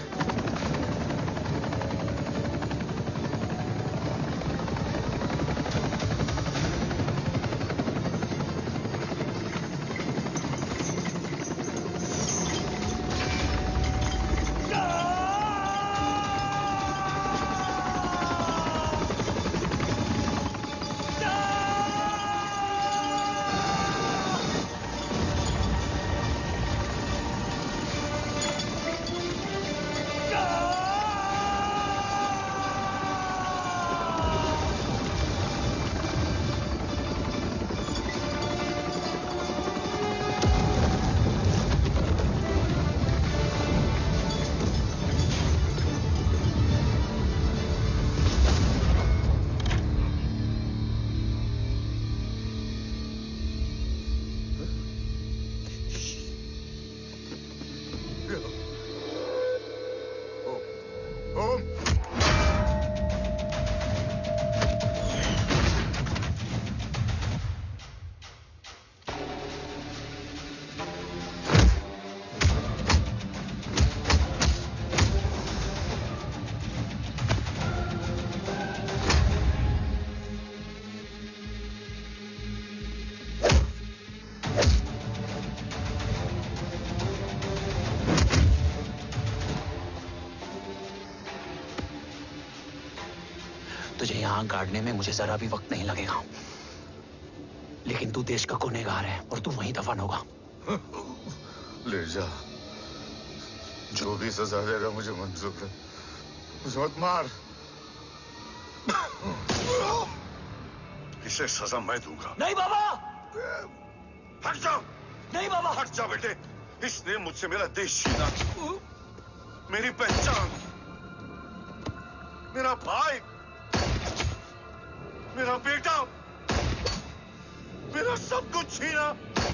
टांग काटने में मुझे जरा भी वक्त नहीं लगेगा, लेकिन तू देश का गुनहगार है और तू वहीं दफन होगा। ले जा, जो भी सजा देगा मुझे मंजूर है, मुझे मत मार। इसे सजा मैं दूंगा। नहीं बाबा, हट जाओ। नहीं बाबा, हट जाओ बेटे। इसने मुझसे मेरा देश छीना, मेरी पहचान, मेरा भाई, मेरा बेटा, मेरा सब कुछ छीना,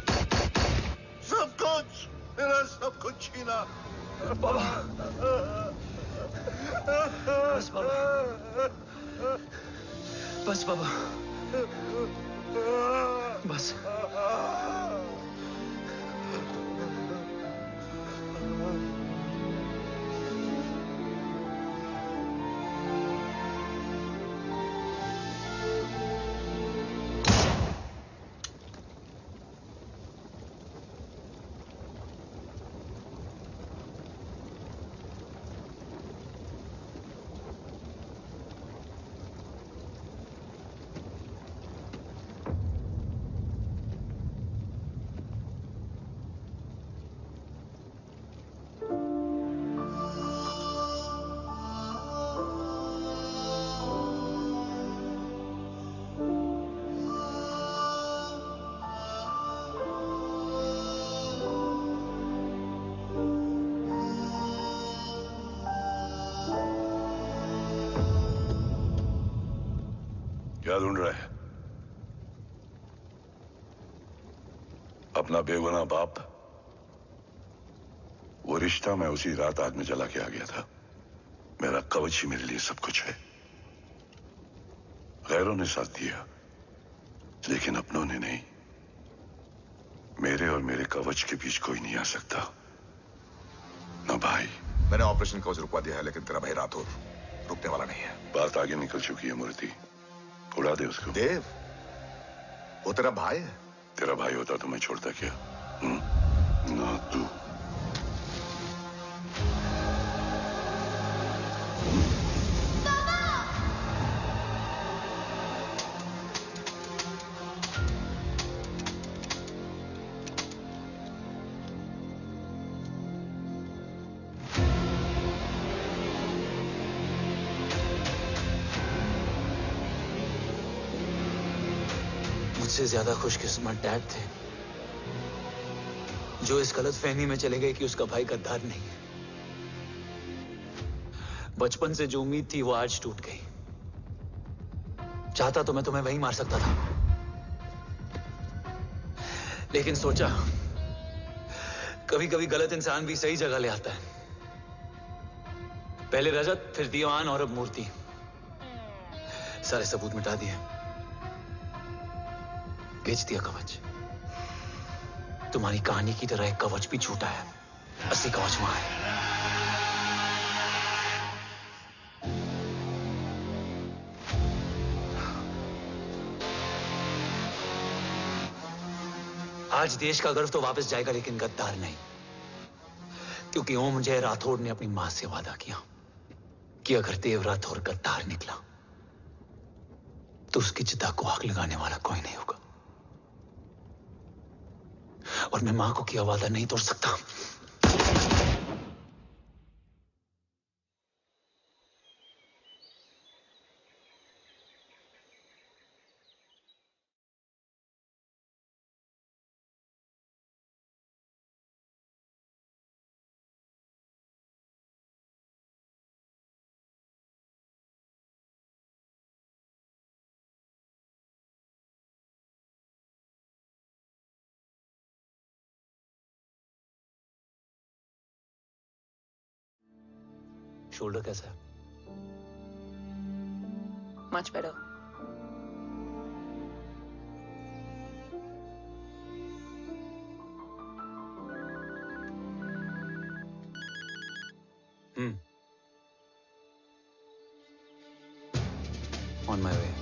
सब कुछ, मेरा सब कुछ छीना। बाबा, बस बाबा, बस बाबा, बस। क्या ढूंढ रहा है? अपना बेगुनाह बाप। वो रिश्ता मैं उसी रात आग में जला के आ गया था। मेरा कवच ही मेरे लिए सब कुछ है। गैरों ने साथ दिया, लेकिन अपनों ने नहीं। मेरे और मेरे कवच के बीच कोई नहीं आ सकता। ना भाई। मैंने ऑपरेशन कवच रुकवा दिया है, लेकिन तेरा भाई राठौर रुकने वाला नहीं है। बात आगे निकल चुकी है मूर्ति। उड़ा दे उसको। देव, वो तेरा भाई है। तेरा भाई होता तो मैं छोड़ता क्या? हुँ? ना तू। मुझसे ज्यादा खुशकिस्मत डैड थे, जो इस गलत फहमी में चले गए कि उसका भाई गद्दार नहीं है। बचपन से जो उम्मीद थी वो आज टूट गई। चाहता तो मैं तुम्हें वहीं मार सकता था, लेकिन सोचा कभी कभी गलत इंसान भी सही जगह ले आता है। पहले रजत, फिर दीवान और अब मूर्ति। सारे सबूत मिटा दिए, बेच दिया कवच। तुम्हारी कहानी की तरह एक कवच भी छूटा है। असली कवच वहां है। आज देश का गर्व तो वापस जाएगा, लेकिन गद्दार नहीं, क्योंकि ओम जय राठौड़ ने अपनी मां से वादा किया कि अगर देव राठौड़ गद्दार निकला तो उसकी चिता को आग लगाने वाला कोई नहीं होगा। और मैं मां को किया वादा नहीं तोड़ सकता। शोल्डर कैसा है? Much better. Hmm. On my way.